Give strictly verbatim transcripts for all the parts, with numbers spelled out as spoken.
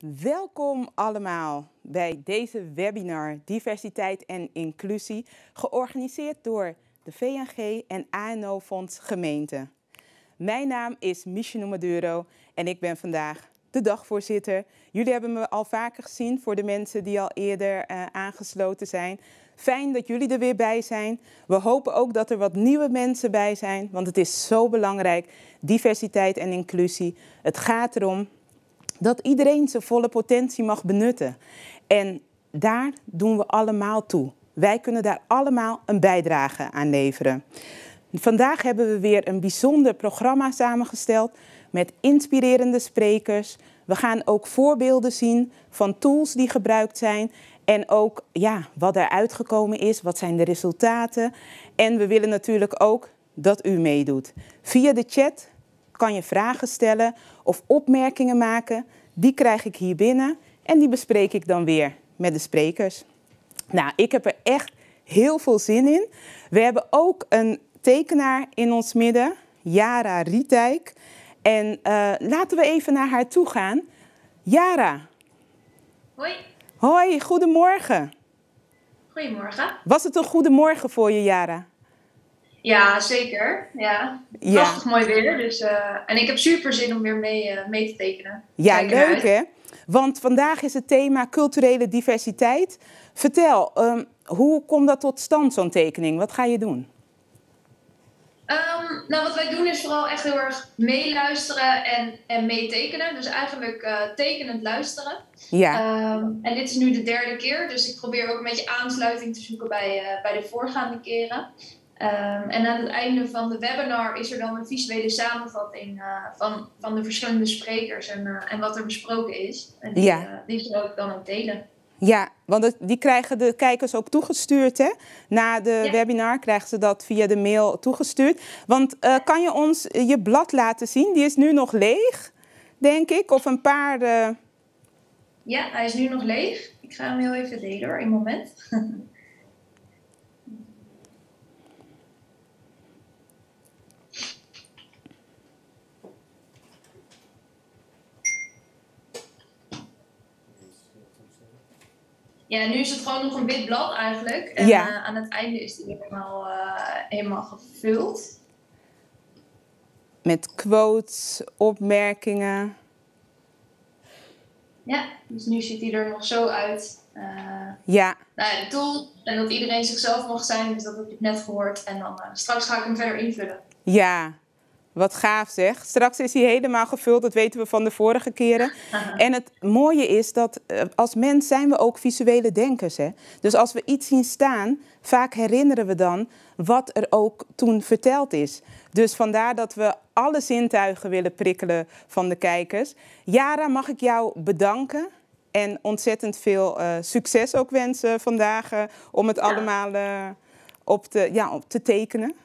Welkom allemaal bij deze webinar Diversiteit en Inclusie, georganiseerd door de V N G en A N O-fonds Gemeente. Mijn naam is Michelle Maduro en ik ben vandaag de dagvoorzitter. Jullie hebben me al vaker gezien voor de mensen die al eerder uh, aangesloten zijn. Fijn dat jullie er weer bij zijn. We hopen ook dat er wat nieuwe mensen bij zijn, want het is zo belangrijk, diversiteit en inclusie. Het gaat erom dat iedereen zijn volle potentie mag benutten. En daar doen we allemaal toe. Wij kunnen daar allemaal een bijdrage aan leveren. Vandaag hebben we weer een bijzonder programma samengesteld met inspirerende sprekers. We gaan ook voorbeelden zien van tools die gebruikt zijn. En ook ja, wat er uitgekomen is, wat zijn de resultaten. En we willen natuurlijk ook dat u meedoet. Via de chat kan je vragen stellen of opmerkingen maken. Die krijg ik hier binnen en die bespreek ik dan weer met de sprekers. Nou, ik heb er echt heel veel zin in. We hebben ook een tekenaar in ons midden, Jara Rietijk. En uh, laten we even naar haar toe gaan. Jara. Hoi. Hoi, goedemorgen. Goedemorgen. Was het een goede morgen voor je, Jara? Ja, zeker. Ja. Ja. Prachtig mooi weer. Dus, uh, en ik heb super zin om weer mee, uh, mee te tekenen. Ja, Kijk leuk eruit. hè? Want vandaag is het thema culturele diversiteit. Vertel, um, hoe komt dat tot stand, zo'n tekening? Wat ga je doen? Um, nou, wat wij doen is vooral echt heel erg meeluisteren en, en meetekenen. Dus eigenlijk uh, tekenend luisteren. Ja. Um, en dit is nu de derde keer. Dus ik probeer ook een beetje aansluiting te zoeken bij, uh, bij de voorgaande keren. Um, en aan het einde van de webinar is er dan een visuele samenvatting uh, van, van de verschillende sprekers en, uh, en wat er besproken is. En die, Ja. uh, die zal ik dan ook delen. Ja, want het, die krijgen de kijkers ook toegestuurd, hè? Na de Ja. webinar krijgen ze dat via de mail toegestuurd. Want uh, kan je ons je blad laten zien? Die is nu nog leeg, denk ik, of een paar... Uh... Ja, hij is nu nog leeg. Ik ga hem heel even delen hoor, een moment. Ja, nu is het gewoon nog een wit blad eigenlijk. En Ja. uh, aan het einde is die helemaal, uh, helemaal gevuld. Met quotes, opmerkingen. Ja, dus nu ziet hij er nog zo uit. Uh, Ja. nou ja, de tool. En dat iedereen zichzelf mag zijn, dus dat heb je net gehoord. En dan uh, straks ga ik hem verder invullen. Ja, wat gaaf zeg. Straks is hij helemaal gevuld, dat weten we van de vorige keren. En het mooie is dat uh, als mens zijn we ook visuele denkers. Hè? Dus als we iets zien staan, vaak herinneren we dan wat er ook toen verteld is. Dus vandaar dat we alle zintuigen willen prikkelen van de kijkers. Jara, mag ik jou bedanken en ontzettend veel uh, succes ook wensen vandaag uh, om het ja. allemaal uh, op, te, ja, op te tekenen.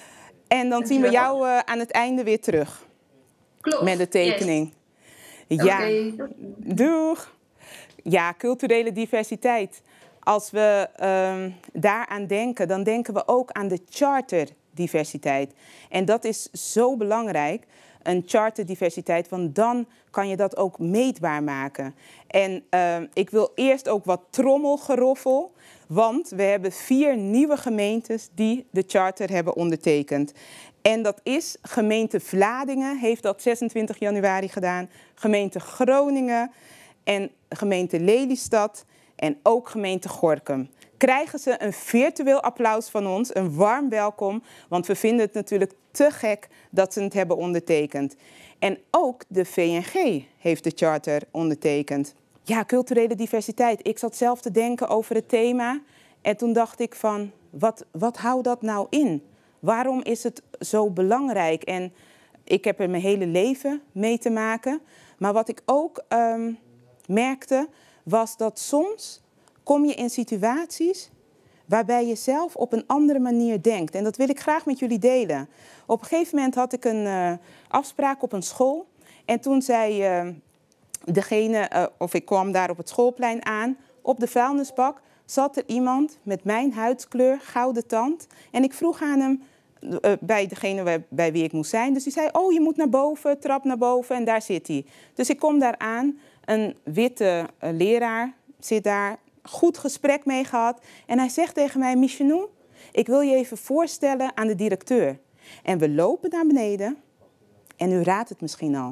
En dan zien we jou uh, aan het einde weer terug. Klopt. Met de tekening. Yes. Ja, okay. Doeg. Ja, culturele diversiteit. Als we um, daaraan denken, dan denken we ook aan de charterdiversiteit. En dat is zo belangrijk, een charterdiversiteit, want dan kan je dat ook meetbaar maken. En uh, ik wil eerst ook wat trommelgeroffel. Want we hebben vier nieuwe gemeentes die de charter hebben ondertekend. En dat is gemeente Vlaardingen, heeft dat zesentwintig januari gedaan. Gemeente Groningen en gemeente Lelystad en ook gemeente Gorinchem. Krijgen ze een virtueel applaus van ons, een warm welkom. Want we vinden het natuurlijk te gek dat ze het hebben ondertekend. En ook de V N G heeft de charter ondertekend. Ja, culturele diversiteit. Ik zat zelf te denken over het thema. En toen dacht ik van, wat, wat houdt dat nou in? Waarom is het zo belangrijk? En ik heb er mijn hele leven mee te maken. Maar wat ik ook um, merkte, was dat soms kom je in situaties waarbij je zelf op een andere manier denkt. En dat wil ik graag met jullie delen. Op een gegeven moment had ik een uh, afspraak op een school. En toen zei... Uh, Degene, uh, of ik kwam daar op het schoolplein aan, op de vuilnisbak zat er iemand met mijn huidskleur, gouden tand. En ik vroeg aan hem, uh, bij degene bij, bij wie ik moest zijn, dus die zei, oh je moet naar boven, trap naar boven en daar zit hij. Dus ik kom daar aan, een witte uh, leraar, zit daar, goed gesprek mee gehad. En hij zegt tegen mij, Michenou, ik wil je even voorstellen aan de directeur. En we lopen naar beneden en u raadt het misschien al.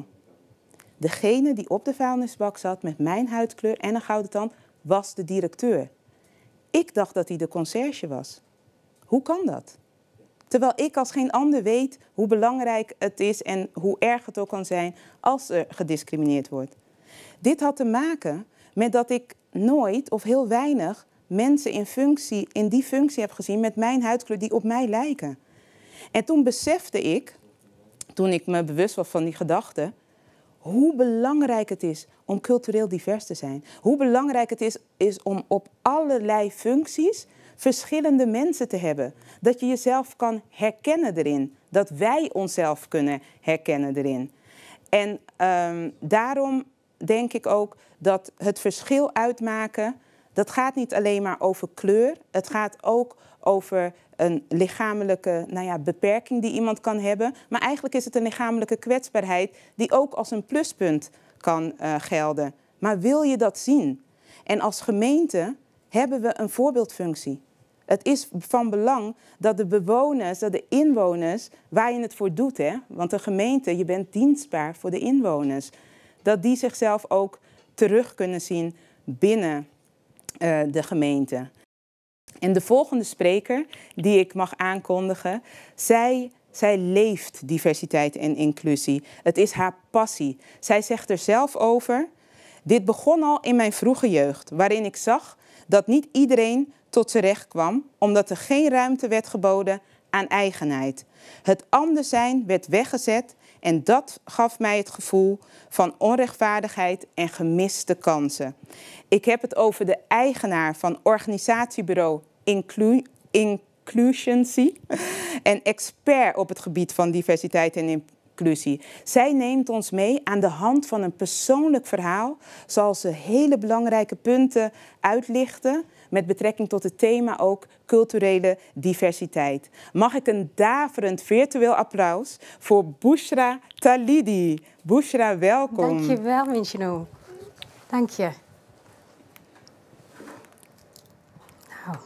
Degene die op de vuilnisbak zat met mijn huidkleur en een gouden tand, was de directeur. Ik dacht dat hij de conciërge was. Hoe kan dat? Terwijl ik als geen ander weet hoe belangrijk het is en hoe erg het ook kan zijn als er gediscrimineerd wordt. Dit had te maken met dat ik nooit of heel weinig mensen in, functie, in die functie heb gezien met mijn huidkleur die op mij lijken. En toen besefte ik, toen ik me bewust was van die gedachte, hoe belangrijk het is om cultureel divers te zijn. Hoe belangrijk het is, is om op allerlei functies verschillende mensen te hebben. Dat je jezelf kan herkennen erin. Dat wij onszelf kunnen herkennen erin. En um, daarom denk ik ook dat het verschil uitmaken, dat gaat niet alleen maar over kleur. Het gaat ook over een lichamelijke nou ja, beperking die iemand kan hebben. Maar eigenlijk is het een lichamelijke kwetsbaarheid die ook als een pluspunt kan uh, gelden. Maar wil je dat zien? En als gemeente hebben we een voorbeeldfunctie. Het is van belang dat de bewoners, dat de inwoners, waar je het voor doet, hè? Want de gemeente, je bent dienstbaar voor de inwoners, dat die zichzelf ook terug kunnen zien binnen uh, de gemeente. En de volgende spreker die ik mag aankondigen, zij, zij leeft diversiteit en inclusie. Het is haar passie. Zij zegt er zelf over, dit begon al in mijn vroege jeugd, waarin ik zag dat niet iedereen tot zijn recht kwam, omdat er geen ruimte werd geboden aan eigenheid. Het anders zijn werd weggezet en dat gaf mij het gevoel van onrechtvaardigheid en gemiste kansen. Ik heb het over de eigenaar van organisatiebureau Inclu Inclusioncy en expert op het gebied van diversiteit en inclusie. Zij neemt ons mee aan de hand van een persoonlijk verhaal, zal ze hele belangrijke punten uitlichten met betrekking tot het thema ook culturele diversiteit. Mag ik een daverend virtueel applaus voor Bouchra Talidi. Bouchra, welkom. Dank je wel, Michenou. Dank je. Nou.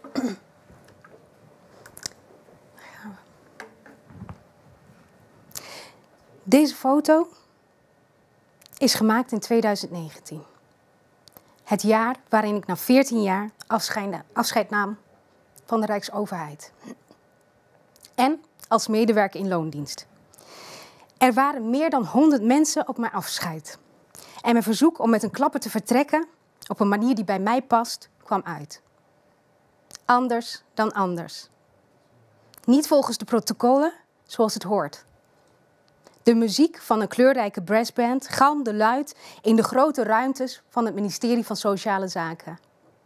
Deze foto is gemaakt in tweeduizend negentien. Het jaar waarin ik na veertien jaar afscheid, afscheid nam van de Rijksoverheid. En als medewerker in loondienst. Er waren meer dan honderd mensen op mijn afscheid. En mijn verzoek om met een klapper te vertrekken, op een manier die bij mij past, kwam uit. Anders dan anders. Niet volgens de protocollen, zoals het hoort. De muziek van een kleurrijke brassband galmde luid in de grote ruimtes van het ministerie van Sociale Zaken.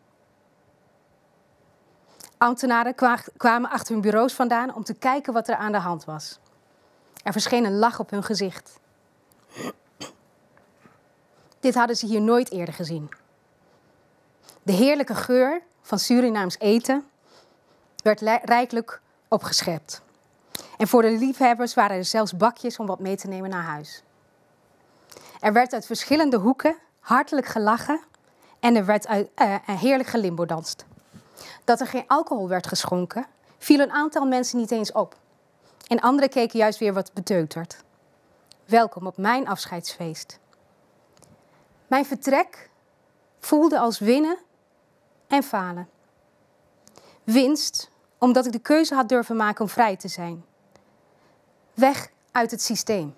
Ambtenaren kwamen achter hun bureaus vandaan om te kijken wat er aan de hand was. Er verscheen een lach op hun gezicht. Dit hadden ze hier nooit eerder gezien. De heerlijke geur van Surinaams eten werd rijkelijk opgeschept. En voor de liefhebbers waren er zelfs bakjes om wat mee te nemen naar huis. Er werd uit verschillende hoeken hartelijk gelachen en er werd uit, uh, heerlijk gelimbodanst. Dat er geen alcohol werd geschonken, viel een aantal mensen niet eens op. En anderen keken juist weer wat beteuterd. Welkom op mijn afscheidsfeest. Mijn vertrek voelde als winnen en falen. Winst, omdat ik de keuze had durven maken om vrij te zijn. Weg uit het systeem.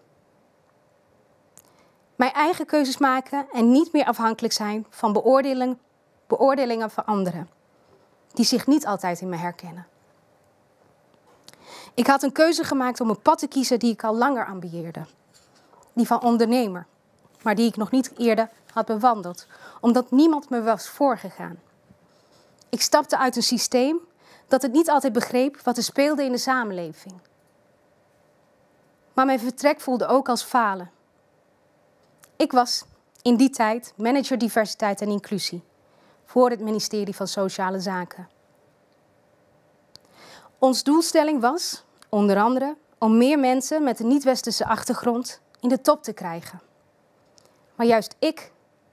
Mijn eigen keuzes maken en niet meer afhankelijk zijn van beoordeling, beoordelingen van anderen, die zich niet altijd in me herkennen. Ik had een keuze gemaakt om een pad te kiezen die ik al langer ambieerde. Die van ondernemer, maar die ik nog niet eerder had bewandeld, omdat niemand me was voorgegaan. Ik stapte uit een systeem dat het niet altijd begreep wat er speelde in de samenleving. Maar mijn vertrek voelde ook als falen. Ik was in die tijd manager diversiteit en inclusie voor het ministerie van Sociale Zaken. Ons doelstelling was, onder andere, om meer mensen met een niet-westerse achtergrond in de top te krijgen. Maar juist ik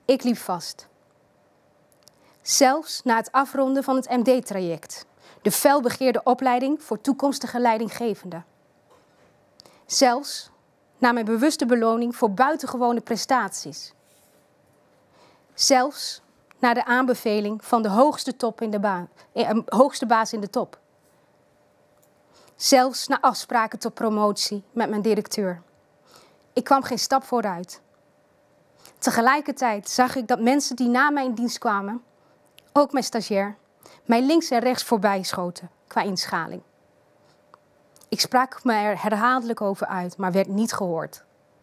Ik liep vast. Zelfs na het afronden van het M D-traject. De felbegeerde opleiding voor toekomstige leidinggevenden. Zelfs na mijn bewuste beloning voor buitengewone prestaties. Zelfs na de aanbeveling van de hoogste, top in de baan, eh, hoogste baas in de top. Zelfs na afspraken tot promotie met mijn directeur. Ik kwam geen stap vooruit. Tegelijkertijd zag ik dat mensen die na mij in dienst kwamen, ook mijn stagiair, mij links en rechts voorbij schoten qua inschaling. Ik sprak me er herhaaldelijk over uit, maar werd niet gehoord.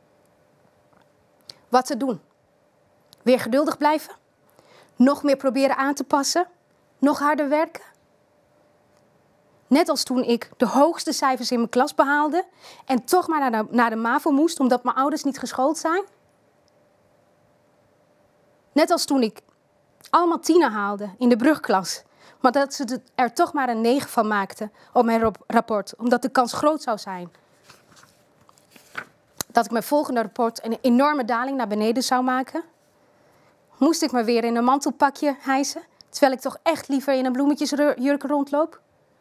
Wat te doen? Weer geduldig blijven? Nog meer proberen aan te passen? Nog harder werken? Net als toen ik de hoogste cijfers in mijn klas behaalde en toch maar naar de, naar de MAVO moest omdat mijn ouders niet geschoold zijn? Net als toen ik allemaal tienen haalde in de brugklas, maar dat ze er toch maar een negen van maakten op mijn rapport, omdat de kans groot zou zijn dat ik mijn volgende rapport een enorme daling naar beneden zou maken. Moest ik me weer in een mantelpakje hijsen, terwijl ik toch echt liever in een bloemetjesjurk rondloop?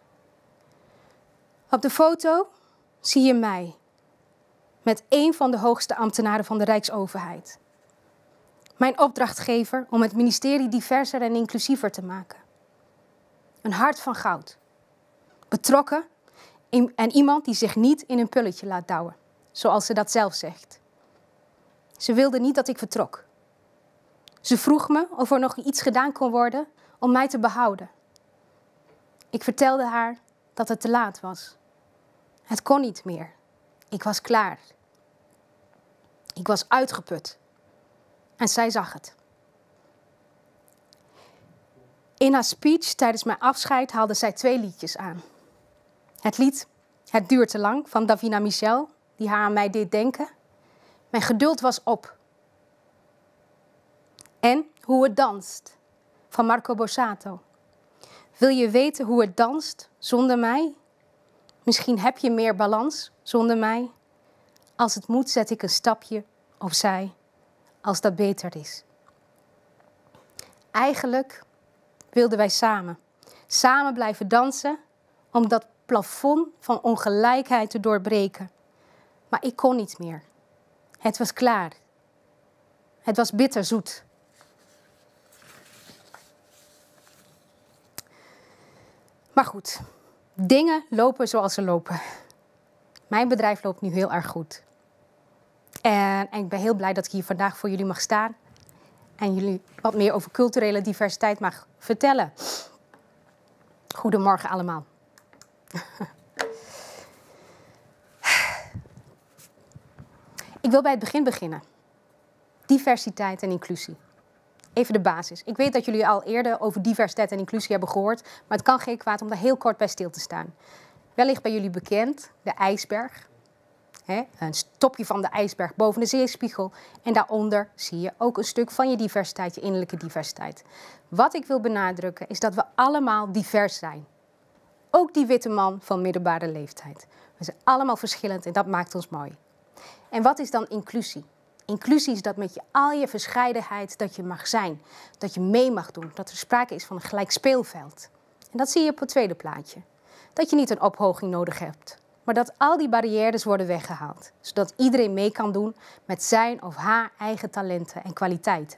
Op de foto zie je mij met een van de hoogste ambtenaren van de Rijksoverheid. Mijn opdrachtgever om het ministerie diverser en inclusiever te maken. Een hart van goud. Betrokken en iemand die zich niet in een pulletje laat douwen, zoals ze dat zelf zegt. Ze wilde niet dat ik vertrok. Ze vroeg me of er nog iets gedaan kon worden om mij te behouden. Ik vertelde haar dat het te laat was. Het kon niet meer. Ik was klaar. Ik was uitgeput. En zij zag het. In haar speech tijdens mijn afscheid haalde zij twee liedjes aan. Het lied Het duurt te lang van Davina Michel, die haar aan mij deed denken. Mijn geduld was op. En Hoe het danst van Marco Borsato. Wil je weten hoe het danst zonder mij? Misschien heb je meer balans zonder mij. Als het moet zet ik een stapje opzij, als dat beter is. Eigenlijk wilden wij samen. Samen blijven dansen om dat plafond van ongelijkheid te doorbreken. Maar ik kon niet meer. Het was klaar. Het was bitterzoet. Maar goed, dingen lopen zoals ze lopen. Mijn bedrijf loopt nu heel erg goed. En, en ik ben heel blij dat ik hier vandaag voor jullie mag staan. En jullie wat meer over culturele diversiteit mag vertellen. Goedemorgen allemaal. Ik wil bij het begin beginnen. Diversiteit en inclusie. Even de basis. Ik weet dat jullie al eerder over diversiteit en inclusie hebben gehoord, maar het kan geen kwaad om daar heel kort bij stil te staan. Wellicht bij jullie bekend, de ijsberg. He, een topje van de ijsberg boven de zeespiegel. En daaronder zie je ook een stuk van je diversiteit, je innerlijke diversiteit. Wat ik wil benadrukken is dat we allemaal divers zijn. Ook die witte man van middelbare leeftijd. We zijn allemaal verschillend en dat maakt ons mooi. En wat is dan inclusie? Inclusie is dat met je al je verscheidenheid dat je mag zijn. Dat je mee mag doen. Dat er sprake is van een gelijk speelveld. En dat zie je op het tweede plaatje. Dat je niet een ophoging nodig hebt. Maar dat al die barrières worden weggehaald. Zodat iedereen mee kan doen met zijn of haar eigen talenten en kwaliteiten.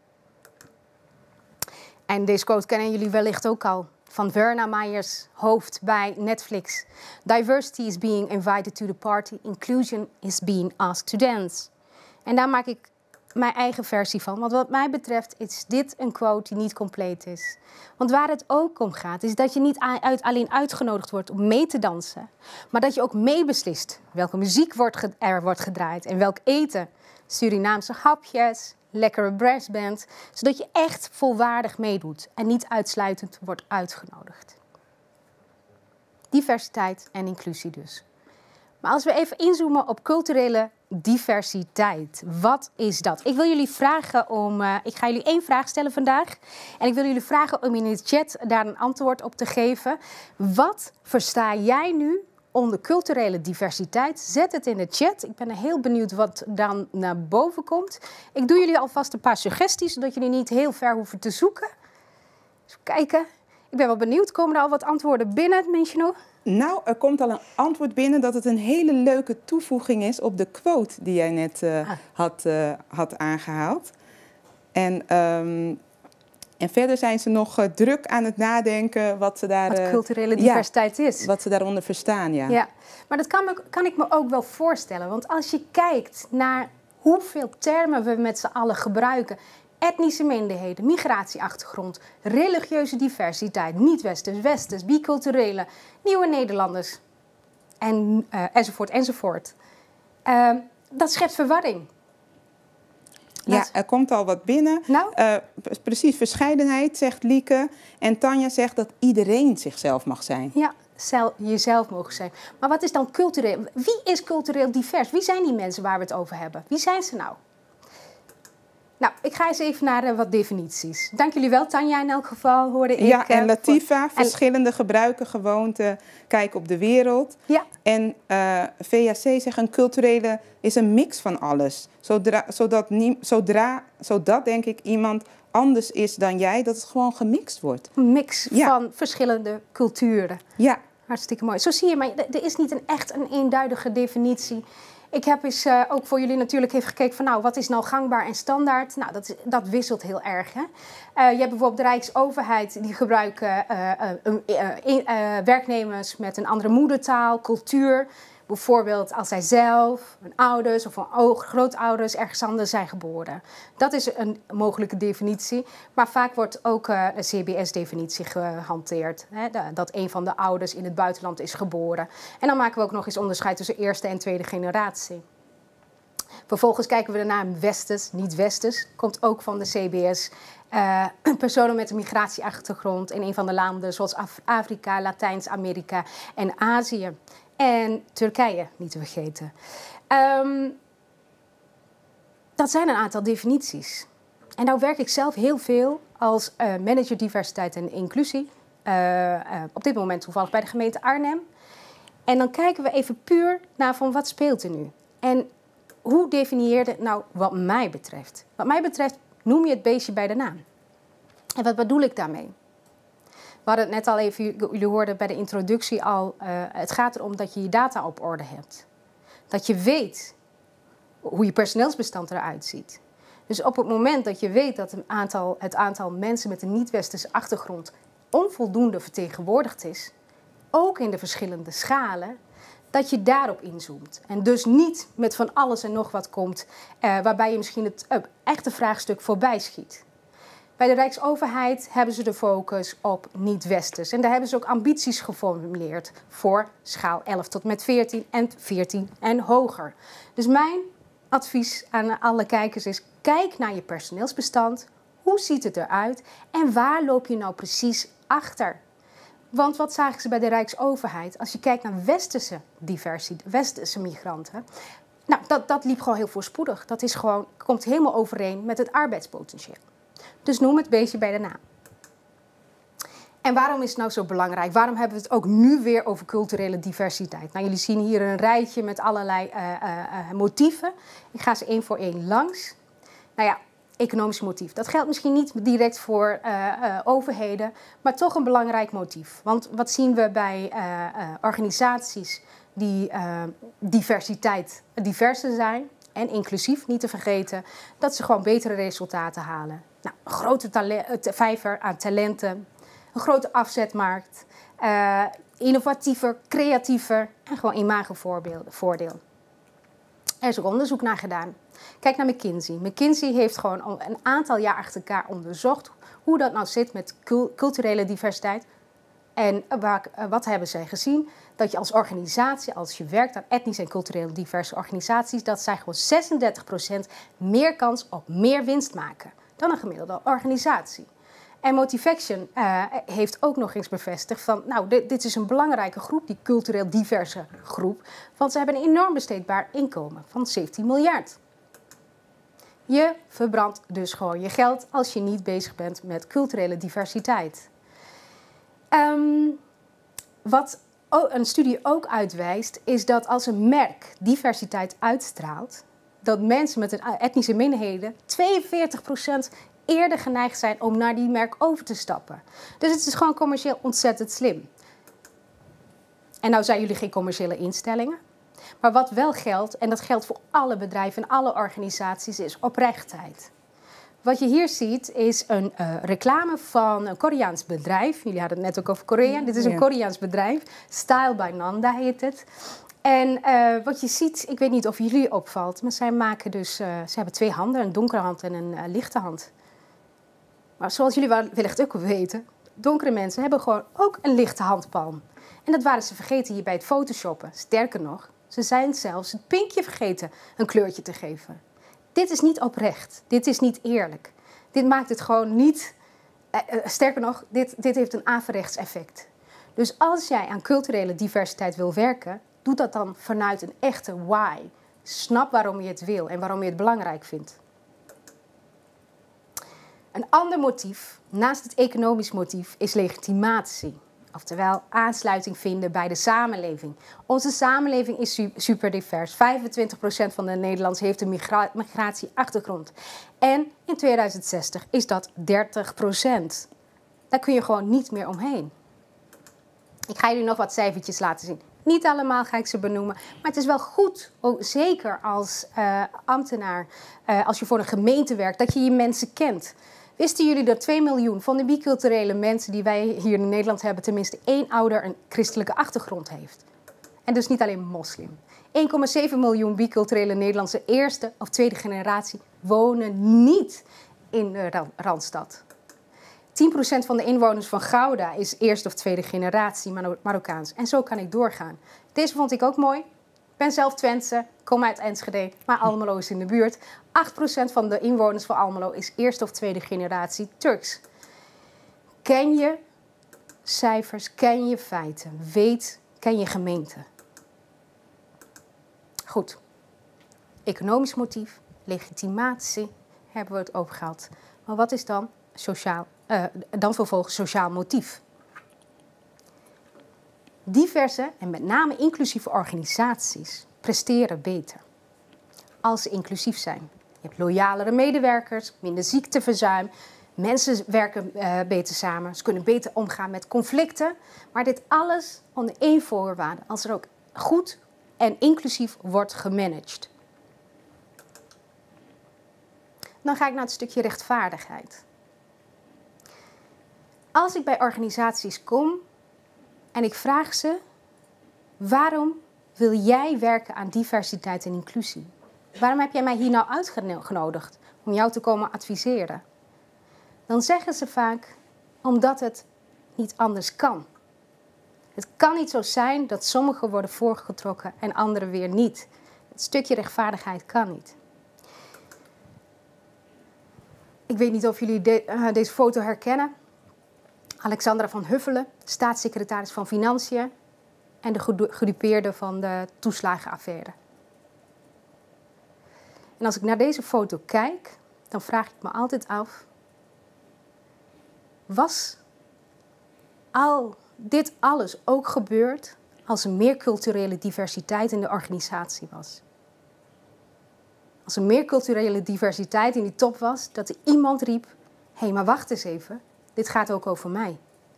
En deze quote kennen jullie wellicht ook al. Van Verna Myers hoofd bij Netflix. Diversity is being invited to the party. Inclusion is being asked to dance. En daar maak ik mijn eigen versie van. Want wat mij betreft is dit een quote die niet compleet is. Want waar het ook om gaat, is dat je niet uit, alleen uitgenodigd wordt om mee te dansen. Maar dat je ook meebeslist welke muziek wordt er wordt gedraaid en welk eten. Surinaamse hapjes, lekkere brassband. Zodat je echt volwaardig meedoet en niet uitsluitend wordt uitgenodigd. Diversiteit en inclusie dus. Maar als we even inzoomen op culturele diversiteit. Wat is dat? Ik wil jullie vragen om... Uh, ik ga jullie één vraag stellen vandaag. En ik wil jullie vragen om in de chat daar een antwoord op te geven. Wat versta jij nu onder culturele diversiteit. Zet het in de chat. Ik ben heel benieuwd wat dan naar boven komt. Ik doe jullie alvast een paar suggesties, zodat jullie niet heel ver hoeven te zoeken. Eens kijken. Ik ben wel benieuwd. Komen er al wat antwoorden binnen, Mentiono? Nou, er komt al een antwoord binnen dat het een hele leuke toevoeging is op de quote die jij net uh, ah. had, uh, had aangehaald. En, um, en verder zijn ze nog uh, druk aan het nadenken wat ze daar... Wat culturele diversiteit ja, is. Wat ze daaronder verstaan, ja. Ja, maar dat kan, me, kan ik me ook wel voorstellen. Want als je kijkt naar hoeveel termen we met z'n allen gebruiken... etnische minderheden, migratieachtergrond, religieuze diversiteit, niet-westers, westers, biculturele, nieuwe Nederlanders en, uh, enzovoort enzovoort. Uh, dat schept verwarring. Ja, dat... er komt al wat binnen. Nou? Uh, precies, verscheidenheid, zegt Lieke. En Tanja zegt dat iedereen zichzelf mag zijn. Ja, zelf, jezelf mogen zijn. Maar wat is dan cultureel? Wie is cultureel divers? Wie zijn die mensen waar we het over hebben? Wie zijn ze nou? Nou, ik ga eens even naar uh, wat definities. Dank jullie wel, Tanja, in elk geval, hoorde ik. Ja, en uh, Latifa, voor... verschillende en... gebruiken, gewoonten, kijk op de wereld. Ja. En uh, V A C zegt een culturele is een mix van alles. Zodra, zodat, nie, zodra, zodat, denk ik, iemand anders is dan jij, dat het gewoon gemixt wordt. Een mix ja. van verschillende culturen. Ja. Hartstikke mooi. Zo zie je, maar er is niet een echt een eenduidige definitie. Ik heb eens uh, ook voor jullie natuurlijk even gekeken van nou, wat is nou gangbaar en standaard? Nou, dat, dat wisselt heel erg. Hè? Uh, je hebt bijvoorbeeld de Rijksoverheid, die gebruiken uh, uh, uh, uh, uh, werknemers met een andere moedertaal, cultuur. Bijvoorbeeld als zij zelf, hun ouders of hun grootouders ergens anders zijn geboren. Dat is een mogelijke definitie. Maar vaak wordt ook uh, een C B S-definitie gehanteerd. Hè? Dat een van de ouders in het buitenland is geboren. En dan maken we ook nog eens onderscheid tussen eerste en tweede generatie. Vervolgens kijken we naar westers, niet-westers. Komt ook van de C B S. Uh, personen met een migratieachtergrond in een van de landen zoals Af- Afrika, Latijns-Amerika en Azië. En Turkije, niet te vergeten. Um, dat zijn een aantal definities. En nou werk ik zelf heel veel als uh, manager diversiteit en inclusie. Uh, uh, op dit moment toevallig bij de gemeente Arnhem. En dan kijken we even puur naar van wat speelt er nu. En hoe definieer je het nou wat mij betreft? Wat mij betreft noem je het beestje bij de naam. En wat bedoel ik daarmee? We hadden het net al even, jullie hoorden bij de introductie al, uh, het gaat erom dat je je data op orde hebt. Dat je weet hoe je personeelsbestand eruit ziet. Dus op het moment dat je weet dat een aantal, het aantal mensen met een niet-westerse achtergrond onvoldoende vertegenwoordigd is, ook in de verschillende schalen, dat je daarop inzoomt. En dus niet met van alles en nog wat komt, uh, waarbij je misschien het uh, echte vraagstuk voorbij schiet. Bij de Rijksoverheid hebben ze de focus op niet-westers. En daar hebben ze ook ambities geformuleerd voor schaal elf tot met veertien en veertien en hoger. Dus mijn advies aan alle kijkers is, kijk naar je personeelsbestand. Hoe ziet het eruit en waar loop je nou precies achter? Want wat zagen ze bij de Rijksoverheid? Als je kijkt naar westerse diversie, westerse migranten, nou, dat, dat liep gewoon heel voorspoedig. Dat is gewoon, komt helemaal overeen met het arbeidspotentieel. Dus noem het beestje bij de naam. En waarom is het nou zo belangrijk? Waarom hebben we het ook nu weer over culturele diversiteit? Nou, jullie zien hier een rijtje met allerlei uh, uh, uh, motieven. Ik ga ze één voor één langs. Nou ja, economisch motief. Dat geldt misschien niet direct voor uh, uh, overheden, maar toch een belangrijk motief. Want wat zien we bij uh, uh, organisaties die uh, diversiteit diverser zijn en inclusief, niet te vergeten, dat ze gewoon betere resultaten halen. Nou, een grote tale- vijver aan talenten, een grote afzetmarkt, uh, innovatiever, creatiever en gewoon imagovoordeel. Er is ook onderzoek naar gedaan. Kijk naar McKinsey. McKinsey heeft gewoon een aantal jaar achter elkaar onderzocht hoe dat nou zit met culturele diversiteit. En wat hebben zij gezien? Dat je als organisatie, als je werkt aan etnisch en cultureel diverse organisaties, dat zij gewoon zesendertig procent meer kans op meer winst maken dan een gemiddelde organisatie. En Motivaction uh, heeft ook nog eens bevestigd van, nou, dit, dit is een belangrijke groep, die cultureel diverse groep, want ze hebben een enorm besteedbaar inkomen van zeventien miljard. Je verbrandt dus gewoon je geld als je niet bezig bent met culturele diversiteit. Um, wat een studie ook uitwijst, is dat als een merk diversiteit uitstraalt, dat mensen met een etnische minderheden tweeënveertig procent eerder geneigd zijn om naar die merk over te stappen. Dus het is gewoon commercieel ontzettend slim. En nou zijn jullie geen commerciële instellingen. Maar wat wel geldt, en dat geldt voor alle bedrijven en alle organisaties, is oprechtheid. Wat je hier ziet is een uh, reclame van een Koreaans bedrijf. Jullie hadden het net ook over Korea. Dit is een ja. Koreaans bedrijf. Style by Nanda heet het. En uh, wat je ziet, ik weet niet of jullie opvalt, maar zij maken dus, uh, ze hebben twee handen, een donkere hand en een uh, lichte hand. Maar zoals jullie wellicht ook weten, donkere mensen hebben gewoon ook een lichte handpalm. En dat waren ze vergeten hier bij het photoshoppen. Sterker nog, ze zijn zelfs het pinkje vergeten een kleurtje te geven. Dit is niet oprecht. Dit is niet eerlijk. Dit maakt het gewoon niet... Uh, uh, sterker nog, dit, dit heeft een averechts effect. Dus als jij aan culturele diversiteit wil werken, doe dat dan vanuit een echte why. Snap waarom je het wil en waarom je het belangrijk vindt. Een ander motief, naast het economisch motief, is legitimatie. Oftewel aansluiting vinden bij de samenleving. Onze samenleving is super divers. vijfentwintig procent van de Nederlanders heeft een migra- migratieachtergrond. En in tweeduizend zestig is dat dertig procent. Daar kun je gewoon niet meer omheen. Ik ga jullie nog wat cijfertjes laten zien. Niet allemaal ga ik ze benoemen. Maar het is wel goed, ook zeker als uh, ambtenaar, uh, als je voor een gemeente werkt, dat je je mensen kent. Wisten jullie dat twee miljoen van de biculturele mensen die wij hier in Nederland hebben, tenminste één ouder een christelijke achtergrond heeft? En dus niet alleen moslim. één komma zeven miljoen biculturele Nederlandse eerste of tweede generatie wonen niet in de Randstad. tien procent van de inwoners van Gouda is eerste of tweede generatie Mar- Marokkaans. En zo kan ik doorgaan. Deze vond ik ook mooi. Ik ben zelf Twentse, kom uit Enschede, maar Almelo is in de buurt. acht procent van de inwoners van Almelo is eerste of tweede generatie Turks. Ken je cijfers, ken je feiten, weet, ken je gemeente. Goed. Economisch motief, legitimatie, hebben we het over gehad. Maar wat is dan sociaal, uh, dan vervolgens sociaal motief? Diverse en met name inclusieve organisaties presteren beter als ze inclusief zijn. Je hebt loyalere medewerkers, minder ziekteverzuim, mensen werken uh, beter samen, ze kunnen beter omgaan met conflicten. Maar dit alles onder één voorwaarde, als er ook goed en inclusief wordt gemanaged. Dan ga ik naar het stukje rechtvaardigheid. Als ik bij organisaties kom en ik vraag ze, waarom wil jij werken aan diversiteit en inclusie? Waarom heb jij mij hier nou uitgenodigd om jou te komen adviseren? Dan zeggen ze vaak, omdat het niet anders kan. Het kan niet zo zijn dat sommigen worden voorgetrokken en anderen weer niet. Het stukje rechtvaardigheid kan niet. Ik weet niet of jullie de, uh, deze foto herkennen. Alexandra van Huffelen, staatssecretaris van Financiën en de gedupeerde van de toeslagenaffaire. En als ik naar deze foto kijk, dan vraag ik me altijd af, was al dit alles ook gebeurd als er meer culturele diversiteit in de organisatie was? Als er meer culturele diversiteit in die top was, dat er iemand riep, hé, maar wacht eens even, dit gaat ook over mij.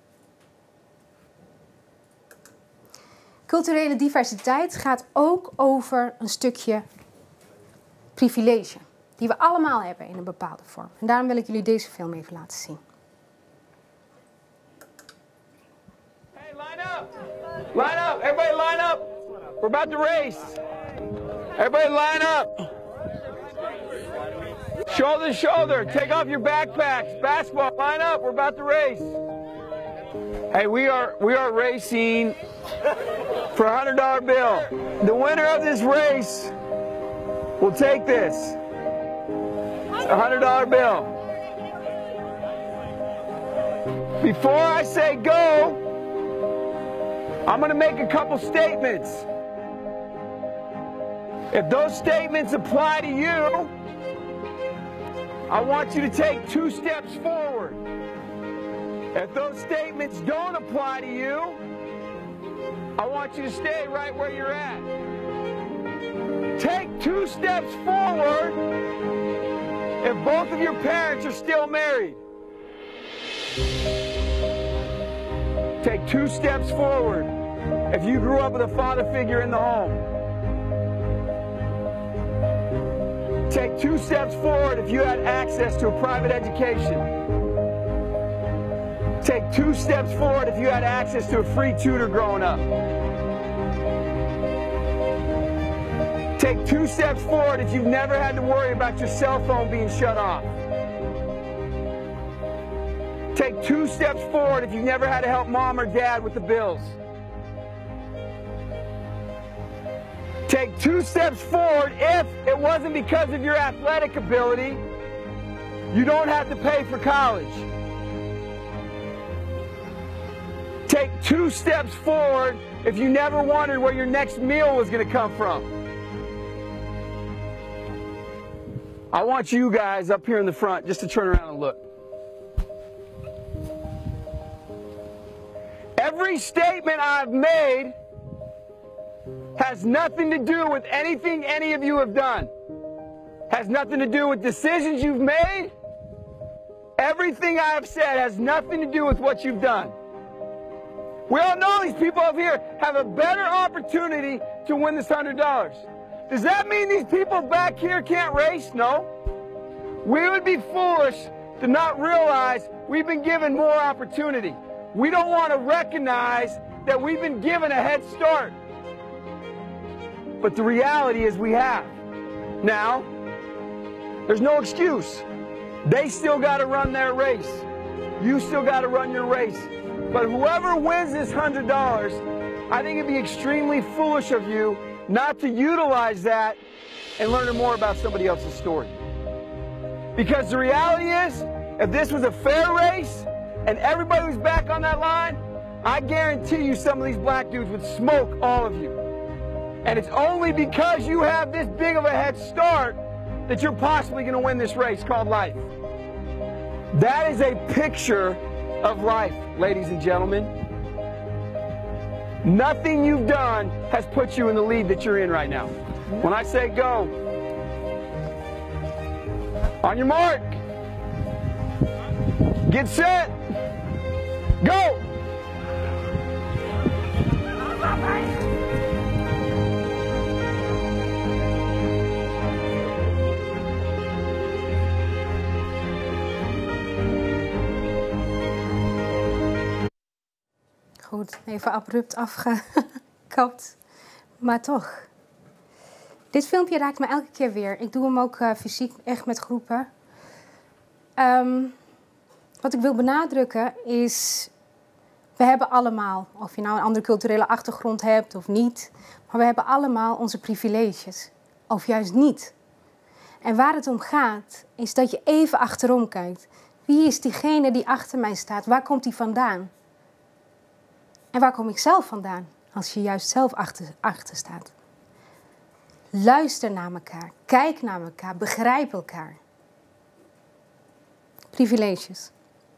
Culturele diversiteit gaat ook over een stukje privilege, die we allemaal hebben in een bepaalde vorm. En daarom wil ik jullie deze film even laten zien. Hey, line up! Line up! Everybody line up! We're about to race! Everybody line up! Shoulder to shoulder, take off your backpacks. Basketball, line up, we're about to race. Hey, we are we are racing for a hundred dollar bill. The winner of this race will take this. It's a hundred dollar bill. Before I say go, I'm gonna make a couple statements. If those statements apply to you, I want you to take two steps forward. If those statements don't apply to you, I want you to stay right where you're at. Take two steps forward if both of your parents are still married. Take two steps forward if you grew up with a father figure in the home. Take two steps forward if you had access to a private education. Take two steps forward if you had access to a free tutor growing up. Take two steps forward if you've never had to worry about your cell phone being shut off. Take two steps forward if you've never had to help mom or dad with the bills. Take two steps forward if it wasn't because of your athletic ability, you don't have to pay for college. Take two steps forward if you never wondered where your next meal was going to come from. I want you guys up here in the front just to turn around and look. Every statement I've made has nothing to do with anything any of you have done. Has nothing to do with decisions you've made. Everything I have said has nothing to do with what you've done. We all know these people up here have a better opportunity to win this one hundred dollars. Does that mean these people back here can't race? No. We would be foolish to not realize we've been given more opportunity. We don't want to recognize that we've been given a head start. But the reality is we have. Now, there's no excuse. They still got to run their race. You still got to run your race. But whoever wins this one hundred dollars, I think it'd be extremely foolish of you not to utilize that and learn more about somebody else's story. Because the reality is, if this was a fair race and everybody was back on that line, I guarantee you some of these black dudes would smoke all of you. And it's only because you have this big of a head start that you're possibly going to win this race called life. That is a picture of life, ladies and gentlemen. Nothing you've done has put you in the lead that you're in right now. When I say go, on your mark, get set, go! Goed, even abrupt afgekapt, maar toch. Dit filmpje raakt me elke keer weer. Ik doe hem ook uh, fysiek, echt met groepen. Um, wat ik wil benadrukken is, we hebben allemaal, of je nou een andere culturele achtergrond hebt of niet, maar we hebben allemaal onze privileges, of juist niet. En waar het om gaat, is dat je even achterom kijkt. Wie is diegene die achter mij staat? Waar komt die vandaan? En waar kom ik zelf vandaan, als je juist zelf achter, achter staat? Luister naar elkaar, kijk naar elkaar, begrijp elkaar. Privileges.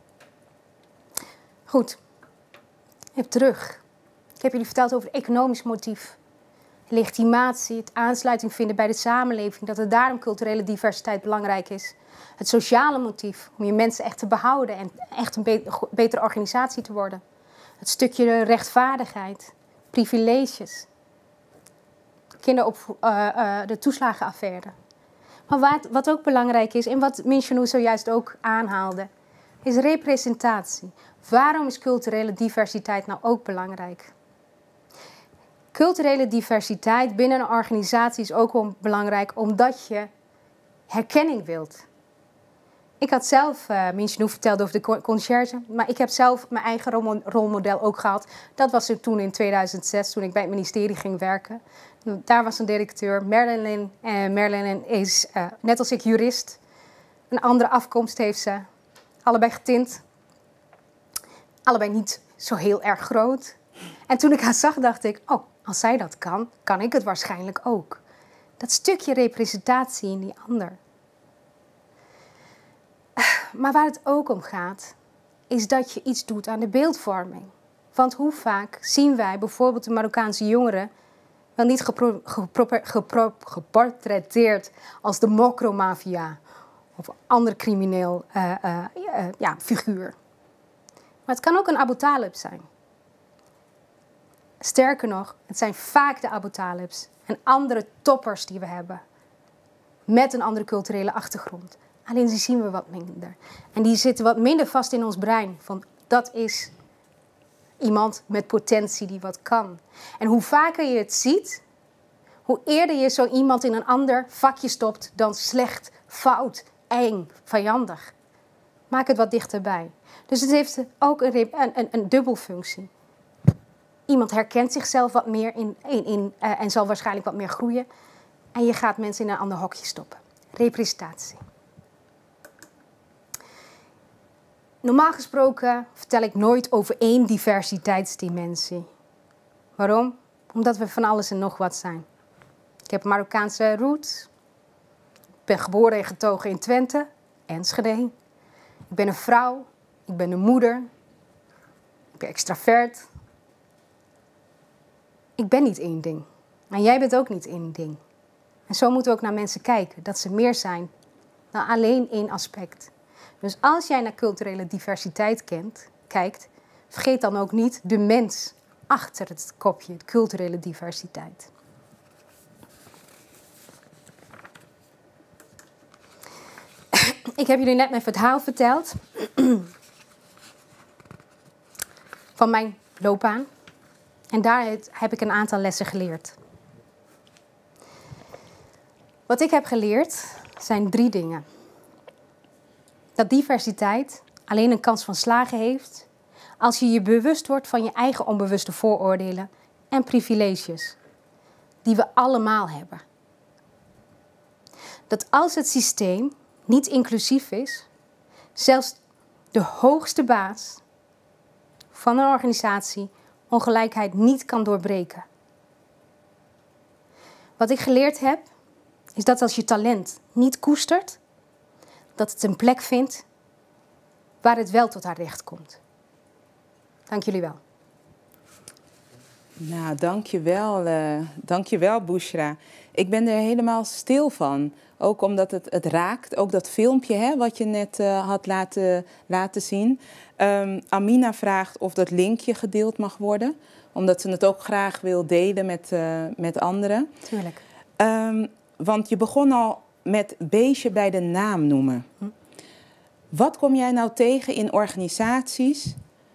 Goed, even terug. Ik heb jullie verteld over het economisch motief. Legitimatie, het aansluiting vinden bij de samenleving, dat het daarom culturele diversiteit belangrijk is. Het sociale motief, om je mensen echt te behouden en echt een be- betere organisatie te worden. Het stukje rechtvaardigheid, privileges, kinderopvo- uh, uh, de toeslagenaffaire. Maar wat, wat ook belangrijk is, en wat Michel zojuist ook aanhaalde, is representatie. Waarom is culturele diversiteit nou ook belangrijk? Culturele diversiteit binnen een organisatie is ook wel belangrijk omdat je herkenning wilt. Ik had zelf, uh, Michel vertelde over de conciërge, maar ik heb zelf mijn eigen rolmodel ook gehad. Dat was er toen in tweeduizend zes, toen ik bij het ministerie ging werken. Daar was een directeur, Merlin. En Merlin is, uh, net als ik, jurist. Een andere afkomst heeft ze. Allebei getint. Allebei niet zo heel erg groot. En toen ik haar zag, dacht ik, oh, als zij dat kan, kan ik het waarschijnlijk ook. Dat stukje representatie in die ander. Maar waar het ook om gaat, is dat je iets doet aan de beeldvorming Want hoe vaak zien wij bijvoorbeeld de Marokkaanse jongeren wel niet gepro gepro gepro geportretteerd als de mokromafia of een ander crimineel uh, uh, uh, ja, figuur. Maar het kan ook een Abu Talib zijn. Sterker nog, het zijn vaak de Abu Talibs en andere toppers die we hebben. Met een andere culturele achtergrond. Alleen die zien we wat minder. En die zitten wat minder vast in ons brein. Van dat is iemand met potentie die wat kan. En hoe vaker je het ziet, hoe eerder je zo iemand in een ander vakje stopt dan slecht, fout, eng, vijandig. Maak het wat dichterbij. Dus het heeft ook een, een, een, een dubbelfunctie. Iemand herkent zichzelf wat meer in, in, in, uh, en zal waarschijnlijk wat meer groeien. En je gaat mensen in een ander hokje stoppen. Representatie. Normaal gesproken vertel ik nooit over één diversiteitsdimensie. Waarom? Omdat we van alles en nog wat zijn. Ik heb Marokkaanse roots. Ik ben geboren en getogen in Twente, Enschede. Ik ben een vrouw. Ik ben een moeder. Ik ben extravert. Ik ben niet één ding. En jij bent ook niet één ding. En zo moeten we ook naar mensen kijken. Dat ze meer zijn dan alleen één aspect. Dus als jij naar culturele diversiteit kent, kijkt, vergeet dan ook niet de mens achter het kopje, de culturele diversiteit. Ik heb jullie net mijn verhaal verteld van mijn loopbaan. En daar heb ik een aantal lessen geleerd. Wat ik heb geleerd zijn drie dingen. Dat diversiteit alleen een kans van slagen heeft als je je bewust wordt van je eigen onbewuste vooroordelen en privileges, die we allemaal hebben. Dat als het systeem niet inclusief is, zelfs de hoogste baas van een organisatie ongelijkheid niet kan doorbreken. Wat ik geleerd heb, is dat als je talent niet koestert, dat het een plek vindt waar het wel tot haar recht komt. Dank jullie wel. Nou, dank je wel, uh, dank je wel, Bouchra. Ik ben er helemaal stil van. Ook omdat het, het raakt. Ook dat filmpje hè, wat je net uh, had laten, laten zien. Um, Amina vraagt of dat linkje gedeeld mag worden. Omdat ze het ook graag wil delen met, uh, met anderen. Tuurlijk. Um, want je begon al met beestje bij de naam noemen. Hm. Wat kom jij nou tegen in organisaties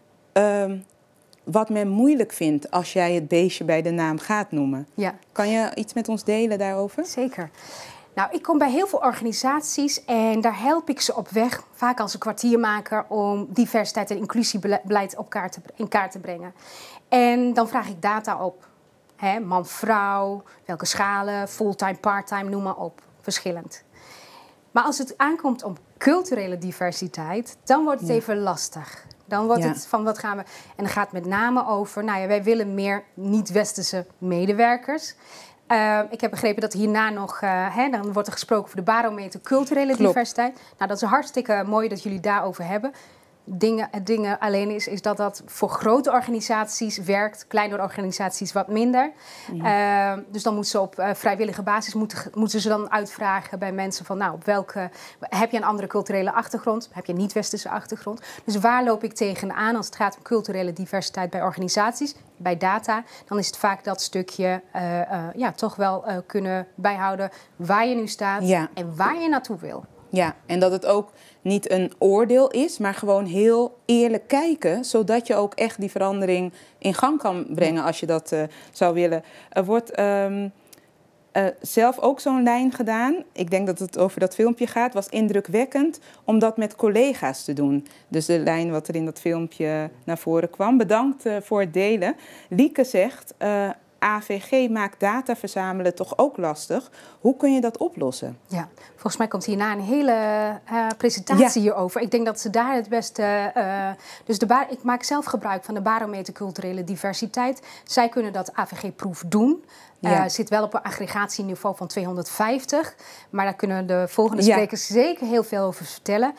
um, wat men moeilijk vindt als jij het beestje bij de naam gaat noemen? Ja. Kan je iets met ons delen daarover? Zeker. Nou, ik kom bij heel veel organisaties en daar help ik ze op weg, vaak als een kwartiermaker, om diversiteit en inclusiebeleid op kaart te, in kaart te brengen. En dan vraag ik data op. Hè, man, vrouw, welke schalen, fulltime, parttime, noem maar op. Verschillend. Maar als het aankomt op culturele diversiteit, dan wordt het ja. even lastig. Dan wordt ja. het van wat gaan we... En dan gaat het met name over, nou ja, wij willen meer niet-westerse medewerkers. Uh, ik heb begrepen dat hierna nog, uh, hè, dan wordt er gesproken over de barometer culturele Klopt. diversiteit. Nou, dat is hartstikke mooi dat jullie daarover hebben. Dingen, het ding alleen is, is dat dat voor grote organisaties werkt, kleinere organisaties wat minder. Ja. Uh, dus dan moeten ze op uh, vrijwillige basis moeten, moeten ze dan uitvragen bij mensen van, nou, op welke heb je een andere culturele achtergrond, heb je een niet-westerse achtergrond. Dus waar loop ik tegenaan als het gaat om culturele diversiteit bij organisaties, bij data? Dan is het vaak dat stukje uh, uh, ja, toch wel uh, kunnen bijhouden waar je nu staat ja. en waar je naartoe wil. Ja, en dat het ook niet een oordeel is, maar gewoon heel eerlijk kijken, zodat je ook echt die verandering in gang kan brengen als je dat uh, zou willen. Er wordt um, uh, zelf ook zo'n lijn gedaan. Ik denk dat het over dat filmpje gaat. Was indrukwekkend om dat met collega's te doen. Dus de lijn wat er in dat filmpje naar voren kwam. Bedankt uh, voor het delen. Lieke zegt, uh, A V G maakt data verzamelen toch ook lastig. Hoe kun je dat oplossen? Ja, volgens mij komt hierna een hele uh, presentatie ja. hierover. Ik denk dat ze daar het beste... Uh, dus de bar, ik maak zelf gebruik van de barometer culturele diversiteit. Zij kunnen dat A V G-proef doen. Ja. Uh, zit wel op een aggregatieniveau van tweehonderdvijftig. Maar daar kunnen de volgende sprekers ja. zeker heel veel over vertellen.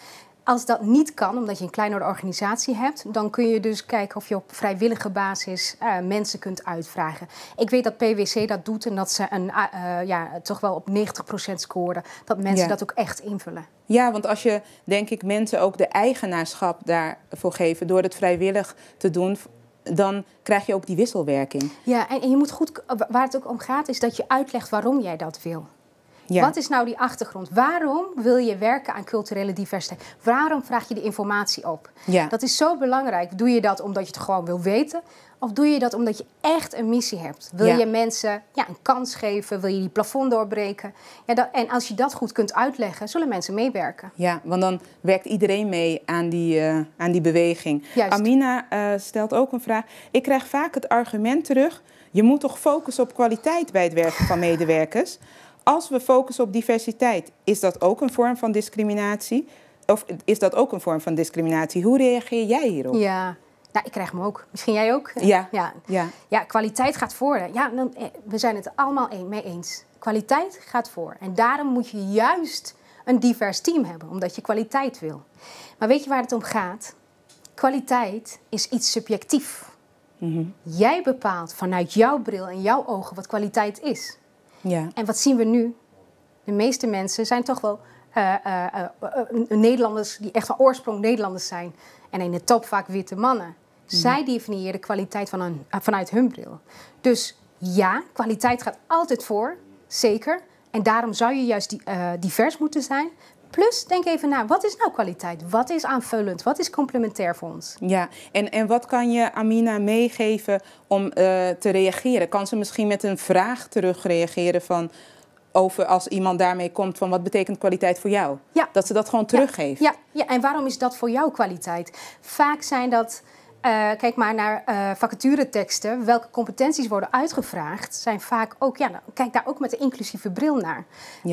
als dat niet kan, omdat je een kleinere organisatie hebt, dan kun je dus kijken of je op vrijwillige basis uh, mensen kunt uitvragen. Ik weet dat P W C dat doet en dat ze een, uh, uh, ja, toch wel op negentig procent scoren. Dat mensen Ja. dat ook echt invullen. Ja, want als je, denk ik, mensen ook de eigenaarschap daarvoor geven door het vrijwillig te doen, dan krijg je ook die wisselwerking. Ja, en, en je moet goed, waar het ook om gaat, is dat je uitlegt waarom jij dat wil. Ja. Wat is nou die achtergrond? Waarom wil je werken aan culturele diversiteit? Waarom vraag je die informatie op? Ja. Dat is zo belangrijk. Doe je dat omdat je het gewoon wil weten? Of doe je dat omdat je echt een missie hebt? Wil Ja. je mensen ja, een kans geven? Wil je die plafond doorbreken? Ja, dat, en als je dat goed kunt uitleggen, zullen mensen meewerken. Ja, want dan werkt iedereen mee aan die, uh, aan die beweging. Juist. Amina uh, stelt ook een vraag. Ik krijg vaak het argument terug, je moet toch focussen op kwaliteit bij het werken van medewerkers? Als we focussen op diversiteit, is dat ook een vorm van discriminatie? Of is dat ook een vorm van discriminatie? Hoe reageer jij hierop? Ja, nou, ik krijg hem ook. Misschien jij ook? Ja. Ja, Ja. ja kwaliteit gaat voor. Ja, dan, eh, we zijn het allemaal een, mee eens. Kwaliteit gaat voor. En daarom moet je juist een divers team hebben, omdat je kwaliteit wil. Maar weet je waar het om gaat? Kwaliteit is iets subjectief. Mm-hmm. Jij bepaalt vanuit jouw bril en jouw ogen wat kwaliteit is. Ja. En wat zien we nu? De meeste mensen zijn toch wel uh, uh, uh, uh, Nederlanders die echt van oorsprong Nederlanders zijn. En in de top vaak witte mannen. Mm. Zij definiëren kwaliteit van een, uh, vanuit hun bril. Dus ja, kwaliteit gaat altijd voor, zeker. En daarom zou je juist die, uh, divers moeten zijn. Plus, denk even na, wat is nou kwaliteit? Wat is aanvullend? Wat is complementair voor ons? Ja, en, en wat kan je Amina meegeven om uh, te reageren? Kan ze misschien met een vraag terug reageren van, over als iemand daarmee komt van wat betekent kwaliteit voor jou? Ja. Dat ze dat gewoon teruggeeft. Ja, ja, ja, en waarom is dat voor jou kwaliteit? Vaak zijn dat, uh, kijk maar naar uh, vacatureteksten, welke competenties worden uitgevraagd, zijn vaak ook, ja, nou, kijk daar ook met een inclusieve bril naar.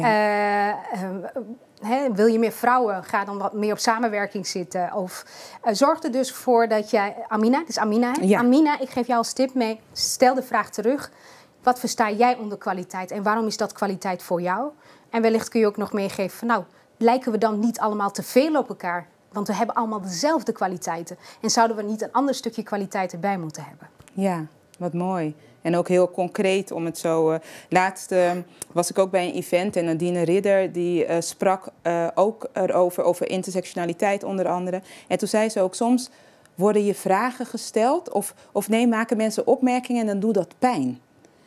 Ja. Uh, uh, He, wil je meer vrouwen, ga dan wat meer op samenwerking zitten. Of uh, zorg er dus voor dat jij... Amina, dit is Amina. Hè? Ja. Amina, ik geef jou als tip mee. Stel de vraag terug. Wat versta jij onder kwaliteit? En waarom is dat kwaliteit voor jou? En wellicht kun je ook nog meegeven van... nou, lijken we dan niet allemaal te veel op elkaar? Want we hebben allemaal dezelfde kwaliteiten. En zouden we niet een ander stukje kwaliteit erbij moeten hebben? Ja, wat mooi. En ook heel concreet om het zo... Uh, laatst uh, was ik ook bij een event en Nadine Ridder die uh, sprak uh, ook erover, over intersectionaliteit onder andere. En toen zei ze ook, soms worden je vragen gesteld of, of nee, maken mensen opmerkingen en dan doet dat pijn.